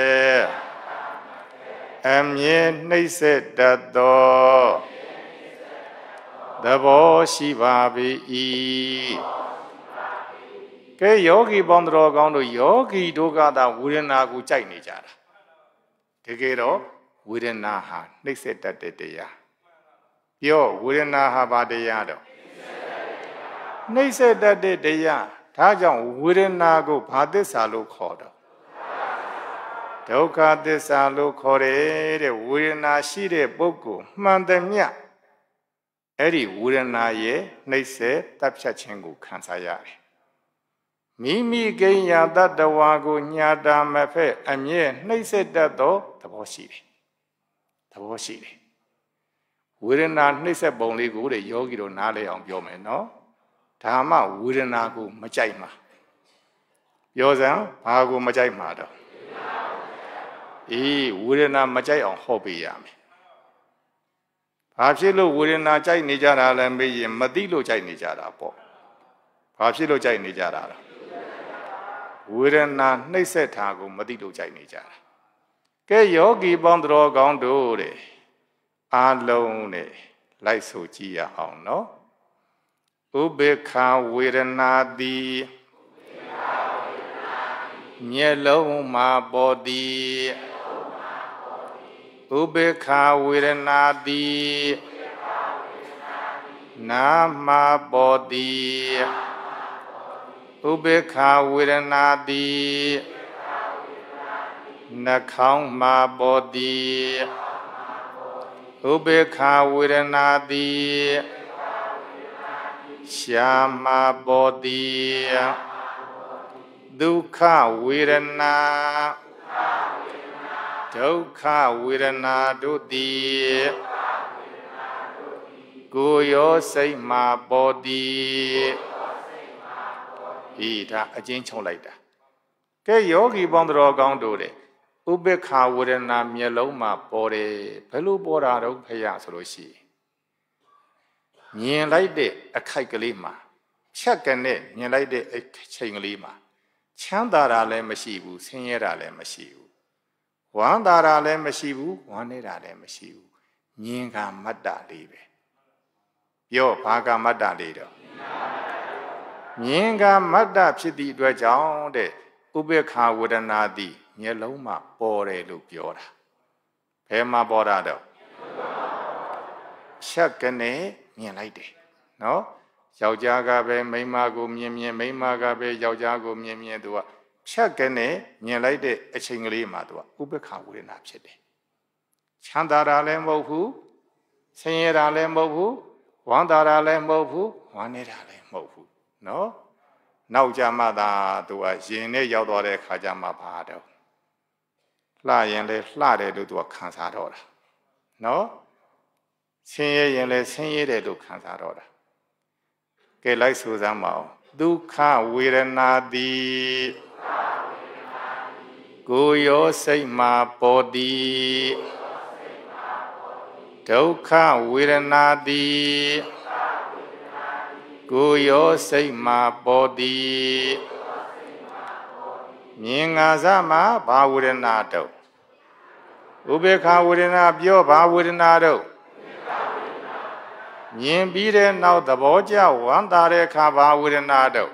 အမြဲနှိမ့်ဆက်တတ်သောသဘောရှိပါ၏ကဲယောဂီပေါင်းတော်ကောင်းတို့ယောဂီတို့ကသာဝေဒနာကိုကြိုက်နေကြတာတကယ်တော့ဝေဒနာဟာနှိမ့်ဆက်တတ်တဲ့တရားပြောဝေဒနာဟာဘာတရားတော့နှိမ့်ဆက်တတ်တဲ့တရားဒါကြောင့်ဝေဒနာကိုဘာသစ္စာလို့ခေါ်တော့ဒုက္ခသစ္စာလို့ခေါ်တယ်တဲ့ဝေဒနာရှိတဲ့ပုဂ္ဂိုလ်မှန်တယ်မြတ်အဲ့ဒီဝေဒနာရဲ့နှိမ့်ဆက်တပ်ဖြတ်ခြင်းကိုခံစားရတယ်မိမိကိဉ္ယာတတ္တဝါကိုညာတာမဖက်အမြဲနှိမ့်ဆက်တတ်သောသဘောရှိတယ်သဘောရှိတယ်ဝေဒနာနှိမ့်ဆက်ပုံလေးကိုတဲ့ယောဂီတို့နားလည်အောင်ပြောမယ်နော်ဒါမှဝေဒနာကိုမကြိုက်မှာပြောစမ်းဘာကိုမကြိုက်မှာတော့အေးဝေဒနာမကြိုက်အောင်ဟောပေးရမယ်ဘာဖြစ်လို့ဝေဒနာကြိုက်နေကြတာလဲမေးရင်မသိလို့ကြိုက်နေကြတာပေါ့ဘာဖြစ်လို့ကြိုက်နေကြတာလဲဝေဒနာနှိမ့်ဆက်တာကိုမသိလို့ကြိုက်နေကြတာကဲယောဂီပေါင်းတော်ကောင်းတို့တဲ့အားလုံးနဲ့လိုက်ဆိုကြည့်ရအောင်နော်ဥပေက္ခဝေဒနာတိမျက်လုံးမှာပေါ်သည်ဥပေက္ခဝေဒနာတိနာမပေါ်သည်ဥပေက္ခဝေဒနာတိနှာခေါင်းမှာပေါ်သည်ဥပေက္ခဝေဒနာတိရှာမပေါ်သည်ဒုက္ခဝေဒနာဒုက္ခဝေဒနာတို့သည်ကိုယ်ရောစိတ်မှာပေါ်သည်ဤဒါအချင်းချုံလိုက်တာကဲယောဂီပေါင်းတော်ကောင်းတို့တဲ့ဥပေက္ခဝေဒနာမျက်လုံးမှာပေါ်တယ်ဘယ်လိုပေါ်တာတော့ဖယားဆိုလို့ရှိရင်မြင်လိုက်တဲ့အခိုက်ကလေးမှာဖြတ်ကနေမြင်လိုက်တဲ့အချိန်ကလေးမှာချမ်းသာတာလည်းမရှိဘူးဆင်းရဲတာလည်းမရှိဘူးဝမ်းသာတာလည်းမရှိဘူးဝမ်းနေတာလည်းမရှိဘူးမြင်ကမတ္တလေးပဲပြောဘာကမတ္တလေးတော့မြင်ကမတ္တဖြစ်သည့်အတွက်ကြောင့်တဲ့ဥပေက္ခဝေဒနာသည်မျက်လုံးမှာပေါ်တယ်လို့ပြောတာဘယ်မှာပေါ်တာတော့ဖြတ်ကနေမြင်လိုက်တယ်နော်ယောက်ျားကပဲမိန်းမကိုမြင်မြင်မိန်းမကပဲယောက်ျားကိုမြင်မြင်သူကဖြတ်ကနေမြင်လိုက်တဲ့အချိန်ကလေးမှာသူကဥပေက္ခဝေဒနာဖြစ်တယ်ချမ်းသာတာလည်းမဟုတ်ဘူးဆင်းရဲတာလည်းမဟုတ်ဘူးဝမ်းသာတာလည်းမဟုတ်ဘူးဝမ်းနေတာလည်းမဟုတ်ဘူးနော်နောက်ကြမှသာသူကရင်နဲ့ရောက်သွားတဲ့ခါကျမှဘာတော့လှရင်လည်းလှတယ်လို့သူကခံစားတော့တာနော်ဆင်းရဲရင်လည်းဆင်းရဲတယ်လို့ခံစားတော့တာကဲလိုက်ဆိုစမ်းပါဦးဒုက္ခဝေဒနာတိကိုယ်ရောစိတ်မှာပေါ်သည်ဒုက္ခဝေဒနာတိကိုယ်ရောစိတ်မှာပေါ်သည်မြင်ငါစမှာဘာဝေဒနာတော့ဥပေက္ခဝေဒနာပြောဘာဝေဒနာတော့မြင်ပြီးတဲ့နောက်သဘောကျဝမ်းသာတဲ့အခါဘာဝေဒနာတော့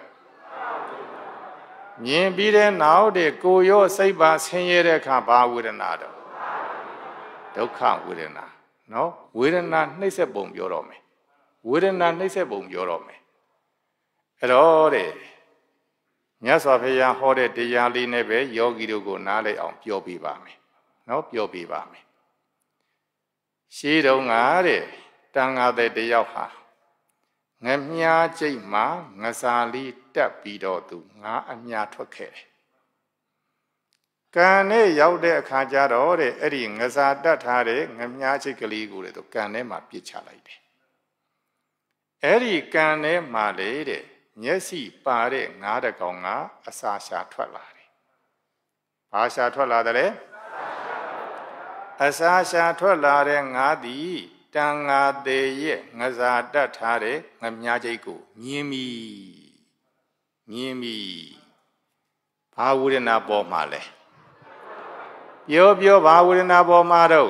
မြင်ပြီးတဲ့နောက်တဲ့ကိုယ်ရောစိတ်ပါဆင်းရဲတဲ့အခါဘာဝေဒနာတော့ဒုက္ခဝေဒနာနော်ဝေဒနာနှိမ့်ဆက်ပုံပြောတော့မယ်ဝေဒနာနှိမ့်ဆက်ပုံပြောတော့မယ်အဲ့တော့တဲ့မြတ်စွာဘုရားဟောတဲ့တရားလေးနဲ့ပဲယောဂီတို့ကိုနားလည်အောင်ပြောပြပါမယ်နော်ပြောပြပါမယ်ရှင်းတော့ငါတဲ့တန်ဃာတဲ့တယောက်ဟာငမြားကျိတ်မှာငစာလေးတက်ပြီးတော့သူငါအမြားထွက်ခဲ့တယ်ကံနဲ့ရောက်တဲ့အခါကျတော့တဲ့အဲ့ဒီငစာတက်ထားတဲ့ငမြားကျိတ်ကလေးကိုလေသူကံထဲမှာပြစ်ချလိုက်တယ်အဲ့ဒီကံထဲမှာလေတဲ့မျက်စိပါတဲ့ငါးတကောင်ကအစာရှာထွက်လာတယ်ဘာရှာထွက်လာတယ်လဲအစာရှာထွက်လာတဲ့ငါးသည်တန်ဃာသေးရဲ့ငစာတတ်ထားတဲ့ငမြားကျိတ်ကိုမြင်ပြီမြင်ပြီဘာဝေဒနာပေါ်မှာလဲပြောပြောဘာဝေဒနာပေါ်မှာတော့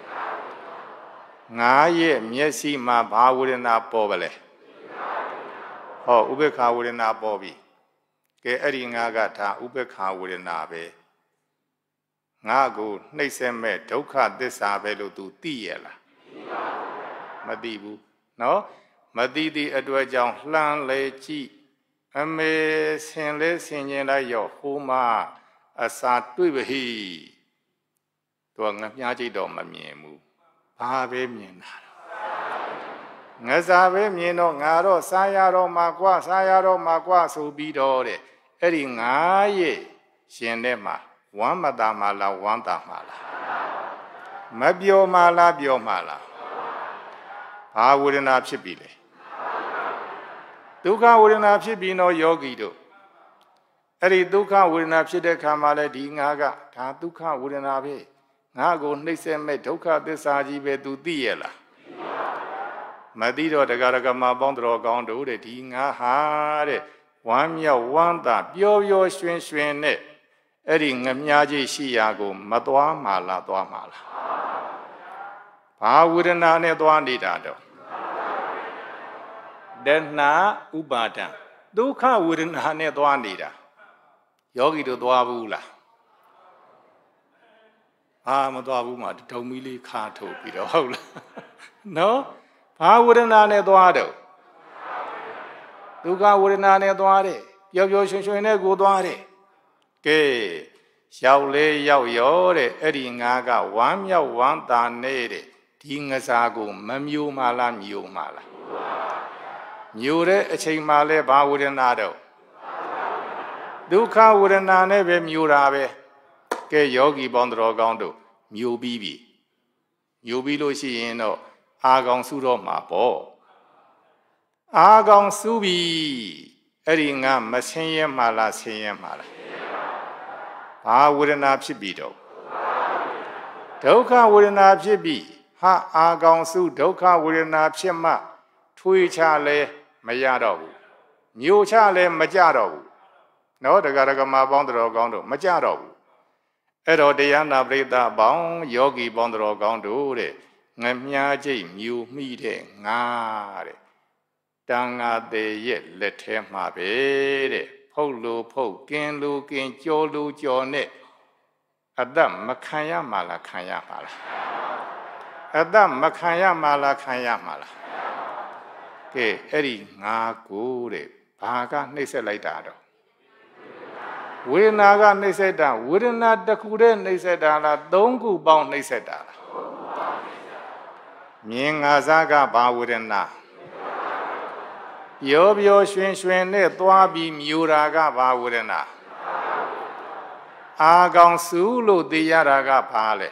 ငါရဲ့မျက်စိမှာဘာဝေဒနာပေါ်ပါလဲဟောဥပေက္ခဝေဒနာပေါ်ပြီကဲအဲ့ဒီငါကဒါဥပေက္ခဝေဒနာပဲငါကိုနှိမ့်ဆက်မဲ့ဒုက္ခသစ္စာပဲလို့ तू သိရလားမသိဘူးနော်မတိတိအတွက်ကြောင့်လှမ်းလေကြည့်အမေဆင်လဲဆင်ကျင်လိုက်ရောဟိုမှာအစာတွေ့ပြီသူကငမြားကြည့်တော့မမြင်ဘူးဘာပဲမြင်တာငါစားပဲမြင်တော့ငါတော့စားရတော့မှာကွာစားရတော့မှာကွာဆိုပြီးတော့တဲ့အဲ့ဒီငါရဲ့ရှင်တဲ့မှာဝမ်းမတာမှာလားဝမ်းတာမှာလားမပြောမှာလားပြောမှာလားဘာဝေဒနာဖြစ်ပြီလဲဒုက္ခဝေဒနာဖြစ်ပြီးတော့ယောဂီတို့အဲ့ဒီဒုက္ခဝေဒနာဖြစ်တဲ့ခါမှာလဲဒီငါကဒါဒုက္ခဝေဒနာပဲငါကိုနှိမ့်ဆက်မဲ့ဒုက္ခသစ္စာကြီးပဲသူသိရဲ့လားမသိတော့တရားဓမ္မပေါင်းတော်ကောင်းတို့တဲ့ဒီငါဟာတဲ့ဝမ်းမြောက်ဝမ်းသာပျော်ပျော်ရွှင်ရွှင်နဲ့အဲ့ဒီငမြားကြီးရှိရာကိုမသွားမှာလားသွားမှာလားဘာဝေဒနာနဲ့သွားနေတာတော့ဒနာဥပါဒံဒုက္ခဝေဒနာနဲ့သွားနေတာယောဂီတို့သွားဘူးလားအာမသွားဘူးမှာဒုံမီလေးခါထုတ်ပြီးတော့ဟုတ်လားနော်ဘာဝေဒနာနဲ့သွားတော့ဒုက္ခဝေဒနာနဲ့သွားတယ်ပျော်ပျော်ရွှင်ရွှင်နဲ့ကိုသွားတယ်ကဲရောက်လေရောက်ရောတဲ့အဲ့ဒီငါကဝမ်းမြောက်ဝမ်းသာနေတဲ့ဒီငစားကိုမမျိုးမှလားမျိုးမှလားမျိုးတဲ့အချိန်မှလဲဘာဝေဒနာတော့ဒုက္ခဝေဒနာနဲ့ပဲမျိုးတာပဲကဲယောဂီပေါင်းတော်ကောင်းတို့မျိုးပြီးပြီမျိုးပြီးလို့ရှိရင်တော့အာကောင်စုတော့မှာပေါ့အာကောင်စုပြီအဲ့ဒီငါမဆင်းရဲမှလားဆင်းရဲမှလားဘာဝေဒနာဖြစ်ပြီတော့ဒုက္ခဝေဒနာဖြစ်ပြီဟာအာကောင်စုဒုက္ခဝေဒနာဖြစ်မှထွေးချလဲမရတော့ဘူးမျိုးချလဲမကြတော့ဘူးနော်တရားဓမ္မပေါင်းတော်ကောင်းတို့မကြတော့ဘူးအဲ့တော့တရားနာပရိသတ်ပေါင်းယောဂီပေါင်းတော်ကောင်းတို့တဲ့ငမြားကြိတ်မြူမိတဲ့ငါတဲ့တန်ဃာသေးရဲ့လက်ထဲမှာပဲတဲ့ဖုတ်လို့ဖုတ်ကင်းလို့ကင်းကြောလို့ကြောနဲ့အသက်မခံရမှာလားခံရမှာလားအသက်မခံရမှာလားခံရမှာလားကဲအဲ့ဒီငါကိုတဲ့ဘာကနှိမ့်ဆက်လိုက်တာတော့ဝေဒနာကနှိမ့်ဆက်တာဝေဒနာတစ်ခုတည်းနှိမ့်ဆက်တာလားသုံးခုပေါင်းနှိမ့်ဆက်တာလားမြင်ငါစားကဘာဝေဒနာပျော်ပျော်ရွှင်ရွှင်နဲ့သွားပြီးမျိုးတာကဘာဝေဒနာအာကောင်စုလို့သိရတာကဘာလဲ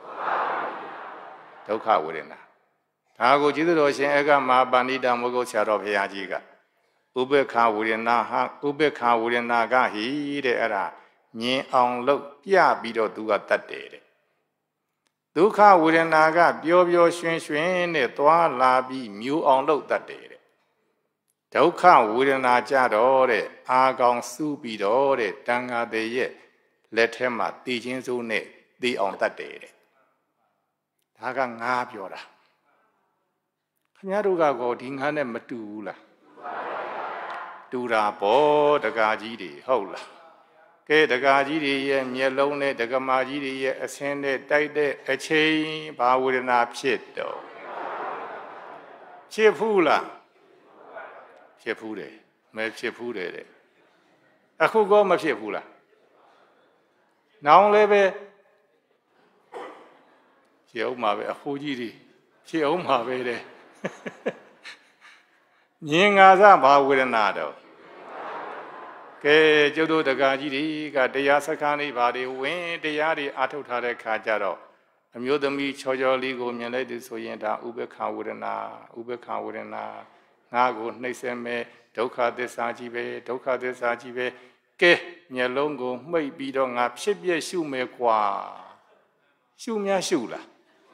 ဒုက္ခဝေဒနာဒါကိုကျေးဇူးတော်ရှင်အကမဟာပဏိတမောဂုတ်ဆရာတော်ဘုရားကြီးကဥပေက္ခဝေဒနာဟာဥပေက္ခဝေဒနာကဟိတဲ့အဲ့ဒါမြင်အောင်လို့ပြပြီးတော့သူကတတ်တယ်တဲ့ဒုက္ခဝေဒနာကပျော်ပျော်ရွှင်ရွှင်နဲ့သွားလာပြီးမျိုးအောင်လို့တတ်တယ်တဲ့ဒုက္ခဝေဒနာကြတော့တဲ့အာကောင်စုပြီးတော့တဲ့တန်ဃာသေးရဲ့လက်ထဲမှာတည်ခြင်းစိုးနဲ့တည်အောင်တတ်တယ်တဲ့ဒါကငါပြောတာခင်ဗျားတို့ကကောဒီငါနဲ့မတူဘူးလားတူတာပေါ့တကားကြီးတွေဟုတ်လားကဲတကားကြီးတွေရဲ့မျက်လုံးနဲ့တက္ကမကြီးတွေရဲ့အဆင်းနဲ့တိုက်တဲ့အချိန်ဘာဝေဒနာဖြစ်တော့ဖြစ်ဘူးလားဖြစ်ဘူးတယ်မဖြစ်ဘူးတယ်တဲ့အခုကောမဖြစ်ဘူးလားနောင်လည်းပဲဖြစ်အောင်မှာပဲအဖိုးကြီးတွေဖြစ်အောင်မှာပဲတဲ့မြင်ငါစားဘာဝေဒနာတော့ကဲကျုပ်တို့တကားကြီးတွေကတရားစခန်းလေးဘာတွေဝင်တရားတွေအားထုတ်ထားတဲ့ခါကျတော့အမျိုးသမီးချောချောလေးကိုမြင်လိုက်သည်ဆိုရင်ဒါဥပေက္ခဝေဒနာဥပေက္ခဝေဒနာငါကိုနှိမ့်ဆက်မဲ့ဒုက္ခသစ္စာကြီးပဲဒုက္ခသစ္စာကြီးပဲကဲမျက်လုံးကိုမှိတ်ပြီးတော့ငါဖြစ်ပြရှုမယ်ကွာရှုများရှုလား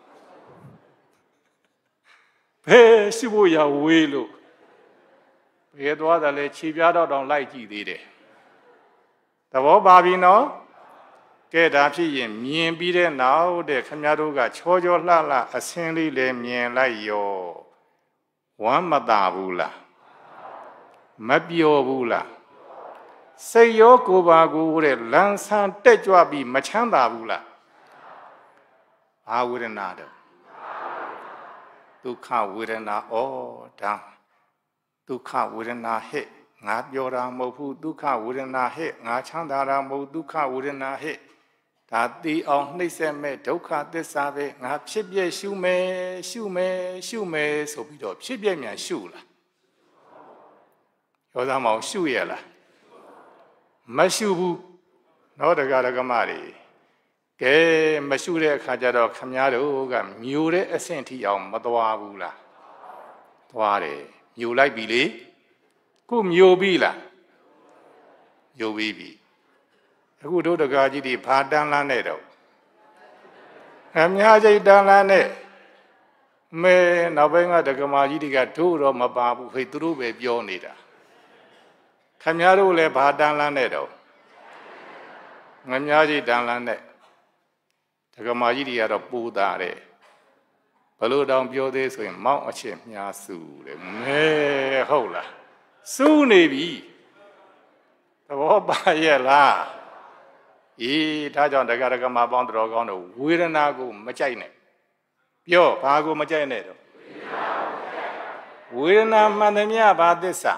ဘယ်ရှုဖို့ရဝေးလို့ဘယ်သွားတယ်လဲခြေပြားတော့တောင်လိုက်ကြည့်သေးတယ်သဘောပါပြီနော်ကဲဒါဖြစ်ရင်မြင်ပြီးတဲ့နောက်တဲ့ခင်ဗျားတို့ကချောချောလှလှအစင်းလေးလည်းမြင်လိုက်ရောဝမ်းမသာဘူးလားမပြောဘူးလားစိတ်ရောကိုယ်ပါကိုယ်တဲ့လန်းဆန်းတက်ကြွပြီးမချမ်းသာဘူးလားဘာဝေဒနာတော့ဒုက္ခဝေဒနာဩဒါဒုက္ခဝေဒနာဟဲ့ငါပြောတာမဟုတ်ဘူးဒုက္ခဝေဒနာဟဲ့ငါချမ်းသာတာမဟုတ်ဒုက္ခဝေဒနာဟဲ့ဒါသိအောင်နှိမ့်ဆက်မဲ့ဒုက္ခသစ္စာပဲငါဖြစ်ပြရှုမယ်ရှုမယ်ရှုမယ်ဆိုပြီးတော့ဖြစ်ပြမြန်ရှုလားရောသားမအောင်ရှုရလားမရှုဘူးနော်တရားဓမ္မတွေကဲမရှုတဲ့အခါကျတော့ခမည်းတော်ကမျိုးတဲ့အဆင့်ထိအောင်မသွားဘူးလားသွားတယ်မျိုးလိုက်ပြီလေခုမျိုးပြီလားမျိုးပြီပြီအခုတို့တရားကြီးတွေဘာတန်းလန်းနဲ့တော့ခမည်းကြီးတန်းလန်းနဲ့မဲနောက်ပိုင်းကဒကမာကြီးတွေကတို့တော့မပါဘူးဖေသူတို့ပဲပြောနေတာခမည်းတော်လည်းဘာတန်းလန်းနဲ့တော့ငမည်းကြီးတန်းလန်းနဲ့ဒကမာကြီးတွေကတော့ပူတာတဲ့ဘလို့တောင်ပြောသေးဆိုရင်မောင်းအချက်မြားစုတဲ့မဲဟုတ်လားစုနေပြီသဘောပါရဲ့လားအေးဒါကြောင့်ဒကာဒကမာပေါင်းတော်ကောင်းတို့ဝေဒနာကိုမကြိုက်နဲ့ပြောဘာကိုမကြိုက်နဲ့တော့ဝေဒနာမှန်သမျှဘာသစ္စာ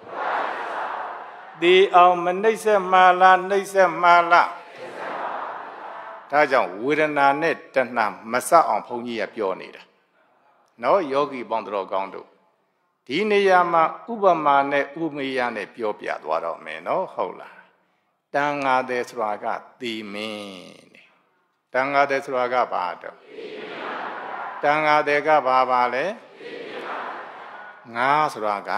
ဒီအောင်မနှိမ့်ဆက်မှလားနှိမ့်ဆက်မှလားဒါကြောင့်ဝေဒနာနဲ့တဏှာမစအောင်ဘုန်းကြီးကပြောနေတာနော်ယောဂီပေါင်းတော်ကောင်းတို့ဒီနေရာမှာဥပမာနဲ့ဥမေယနဲ့ပြောပြသွားတော့မယ်နော်ဟုတ်လားတန်ဃာတဲ့ဆိုတာကသီမင်းတဲ့တန်ဃာတဲ့ဆိုတာကဘာတော့တန်ဃာတဲ့ကဘာပါလဲငါဆိုတာက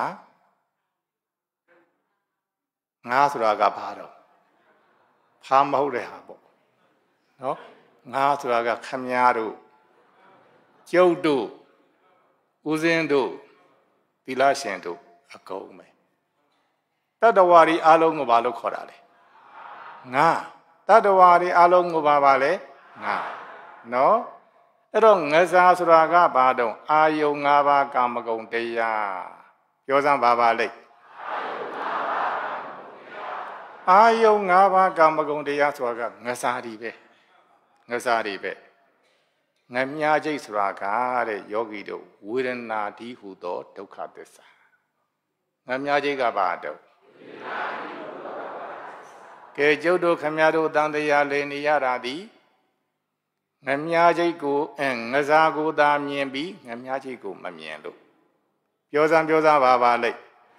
ငါဆိုတာကဘာတော့ဖားမဟုတ်တဲ့ဟာပေါ့နော်ငါဆိုတာကခမည်းတော်ကျုပ်တို့ဦးဇင်းတို့သီလရှင်တို့အကုန်ပဲတတ္တဝါတွေအလုံးကိုဘာလို့ခေါ်တာလဲငါတတ္တဝါတွေအလုံးကိုဘာပါလဲငါနော်အဲ့တော့ငစားဆိုတာကဘာတော့အာယုံ၅ပါးကာမဂုဏ်တရားပြောစမ်းဘာပါလဲအာယုံ၅ပါးကာမဂုဏ်တရားဆိုတာကငစားတွေပဲငစားတွေပဲငမြားချိတ်ဆိုတာကတဲ့ယောဂီတို့ဝေဒနာဒီဟုသောဒုက္ခသစ္စာငမြားချိတ်ကဘာတော့ကဲကျုပ်တို့ခမည်းတော်တန်တရားလည်နေရတာဒီငမြားချိတ်ကိုအဲငစားကိုသာမြင်ပြီးငမြားချိတ်ကိုမမြင်လို့ပြောစမ်းပြောစမ်းပါပါလိုက်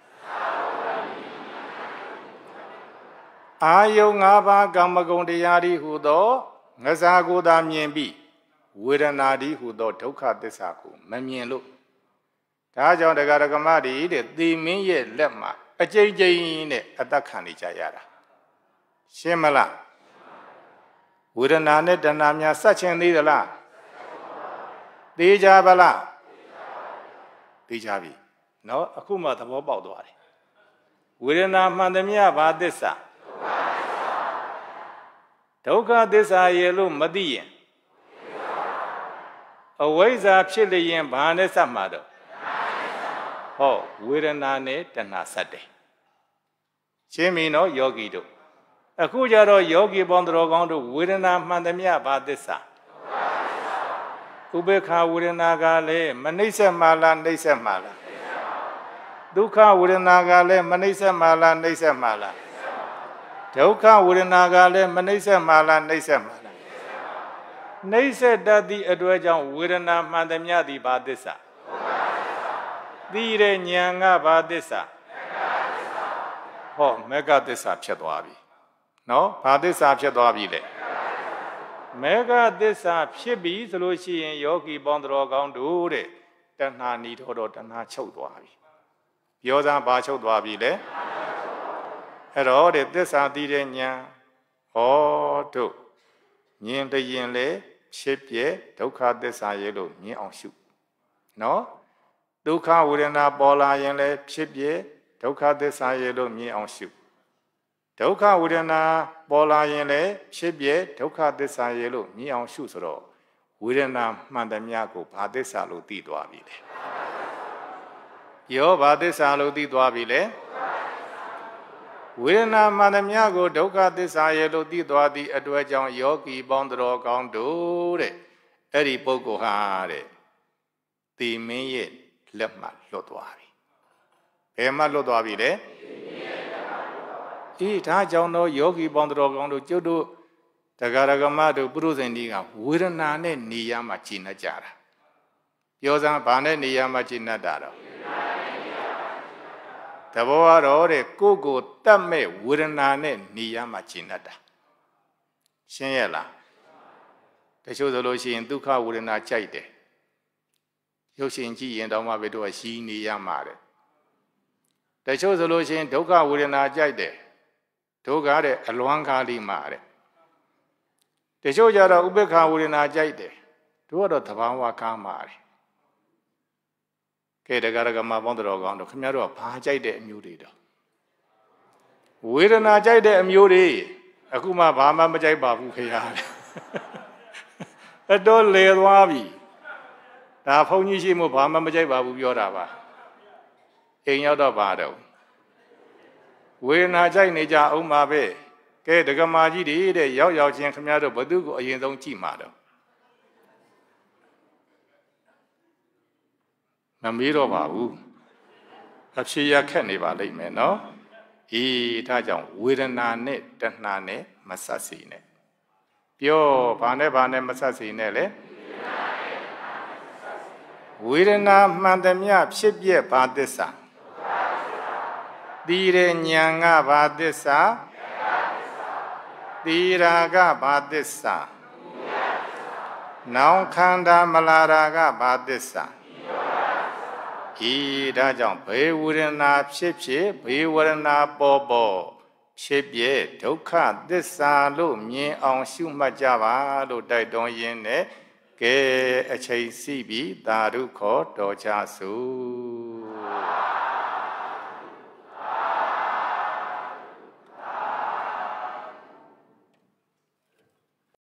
အာယုံ၅ပါးကာမဂုဏ်တရားဒီဟုသောငစားကိုသာမြင်ပြီးဝေဒနာဒီဟုသောဒုက္ခသစ္စာကိုမမြင်လို့ဒါကြောင့်တရားဓမ္မတွေတဲ့သေမင်းရဲ့လက်မှာအကျဉ်းချင်းနဲ့အသက်ခံနေကြရတာရှင်းမလားဝေဒနာနဲ့တဏှာများဆက်ချင်းသေးသလားသိကြပါလားသိကြပြီနော်အခုမှသဘောပေါက်သွားတယ်ဝေဒနာမှန်သမျှဘာသစ္စာဒုက္ခသစ္စာရဲ့လို့မသိရင်အဝိဇ္ဇာဖြစ်လျင်ဘာနဲ့စမှာတော့ဟောဝေဒနာနဲ့တဏှာဆက်တယ်ရှင်းပြီနော်ယောဂီတို့အခုကြတော့ယောဂီပေါင်းတော်ကောင်းတို့ဝေဒနာမှန်သမျှဘာသစ္စာဥပေက္ခဝေဒနာကလည်းမနှိမ့်ဆက်မှလားနှိမ့်ဆက်မှလားဒုက္ခဝေဒနာကလည်းမနှိမ့်ဆက်မှလားနှိမ့်ဆက်မှလားဒုက္ခဝေဒနာကလည်းမနှိမ့်ဆက်မှလားနှိမ့်ဆက်မှလားနှိမ့်ဆက်တတ်သည့်အတွက်ကြောင့်ဝေဒနာမှန်သမျှသည်ဘာသစ္စာသိတဲ့ဉာဏ်ကဘာသစ္စာဟောမေဃသစ္စာဖြစ်သွားပြီနော်ဘာသစ္စာဖြစ်သွားပြီလဲမေဃသစ္စာဖြစ်ပြီဆိုလို့ရှိရင်ယောဂီပေါင်းတော်ကောင်းတို့တဲ့တဏှာဏီတော်တော်တဏှာချုပ်သွားပြီပြောစမ်းဘာချုပ်သွားပြီလဲအဲ့တော့တဲ့သစ္စာသိတဲ့ဉာဏ်ဟောတို့မြင်တရင်လေဖြစ်ပြဒုက္ခသစ္စာရဲ့လို့မြင်အောင်ရှုနော်ဒုက္ခဝေဒနာပေါ်လာရင်လည်းဖြစ်ပြဒုက္ခသစ္စာရဲ့လို့မြင်အောင်ရှုဒုက္ခဝေဒနာပေါ်လာရင်လည်းဖြစ်ပြဒုက္ခသစ္စာရဲ့လို့မြင်အောင်ရှုဆိုတော့ဝေဒနာမှန်သမျှကိုဘာသစ္စာလို့သိသွားပြီလဲယောဘာသစ္စာလို့သိသွားပြီလဲဝေဒနာမှန်သမျှကိုဒုက္ခသစ္စာရဲ့လို့သိသွားသည့်အတွက်ကြောင့်ယောဂီပေါင်းတော်ကောင်းတို့တဲ့အဲ့ဒီပုဂ္ဂိုလ်ဟာတဲ့သေမင်းရဲ့လက်မှလွတ်သွားပြီဘယ်မှလွတ်သွားပြီလေအေးဒါကြောင့်တော့ယောဂီပေါင်းတော်ကောင်းတို့ကျုပ်တို့တရားရဂမတို့ပုရုဇဉ်ကြီးကဝေဒနာနဲ့နေရမှာကျင့်တတ်ကြတာပြောစမ်းဘာနဲ့နေရမှာကျင့်တတ်တာတော့တဘောကတော့တဲ့ကိုယ့်ကိုတတ်မဲ့ဝေဒနာနဲ့နေရမှာကျင့်တတ်တာရှင်းရဲ့လားတချို့ဆိုလို့ရှိရင်ဒုက္ခဝေဒနာကြိုက်တယ်ရုပ်ရှင်ကြည့်ရင်တော့မှဘယ်တော့ရှိနေရမှာတဲ့တချို့ဆိုလို့ရှိရင်ဒုက္ခဝေဒနာကြိုက်တယ်ဒုက္ခတဲ့အလွမ်းကားလေးမှာတဲ့တချို့ကြတော့ဥပေက္ခဝေဒနာကြိုက်တယ်တို့ကတော့သဘာဝကားမှာတဲ့ကဲတရားရဂမပေါင်းတော်ကောင်းတို့ခင်ဗျားတို့ကဘာကြိုက်တဲ့အမျိုးတွေတော့ဝေဒနာကြိုက်တဲ့အမျိုးတွေအခုမှဘာမှမကြိုက်ပါဘူးခင်ဗျာအတော်လေသွားပြီဒါဘုန်းကြီးရှိမို့ဘာမှမကြိုက်ပါဘူးပြောတာပါအိမ်ရောက်တော့ပါတော့ဝေဒနာကြိုက်နေကြအောင်ပါပဲကဲဒကမာကြီးတွေတဲ့ရောက်ရောက်ချင်းခင်ဗျားတို့ဘသူကိုအရင်ဆုံးကြည့်မှာတော့မမေးတော့ပါဘူးအဖြေရခက်နေပါလိမ့်မယ်နော်အေးဒါကြောင့်ဝေဒနာနဲ့တဏှာနဲ့မဆက်စီနဲ့ပြောဘာနဲ့ဘာနဲ့မဆက်စီနဲ့လေဝေဒနာမှန်သမျှဖြစ်ပြဘာသစ္စာတိရဉာဏ်ကဘာသစ္စာတိရာကဘာသစ္စာနောင်ခန္ဓာမလာရာကဘာသစ္စာဤဒါကြောင့်ဘေဝရဏဖြစ်ဖြစ်ဘေဝရဏပေါ်ပေါ်ဖြစ်ပြဒုက္ခသစ္စာလို့မြင်အောင်ရှုမှတ်ကြပါလို့တိုက်တွန်းရင်းနဲ့ကဲအချိန်စီပြီးသာဓုခေါ်တော်ချစို့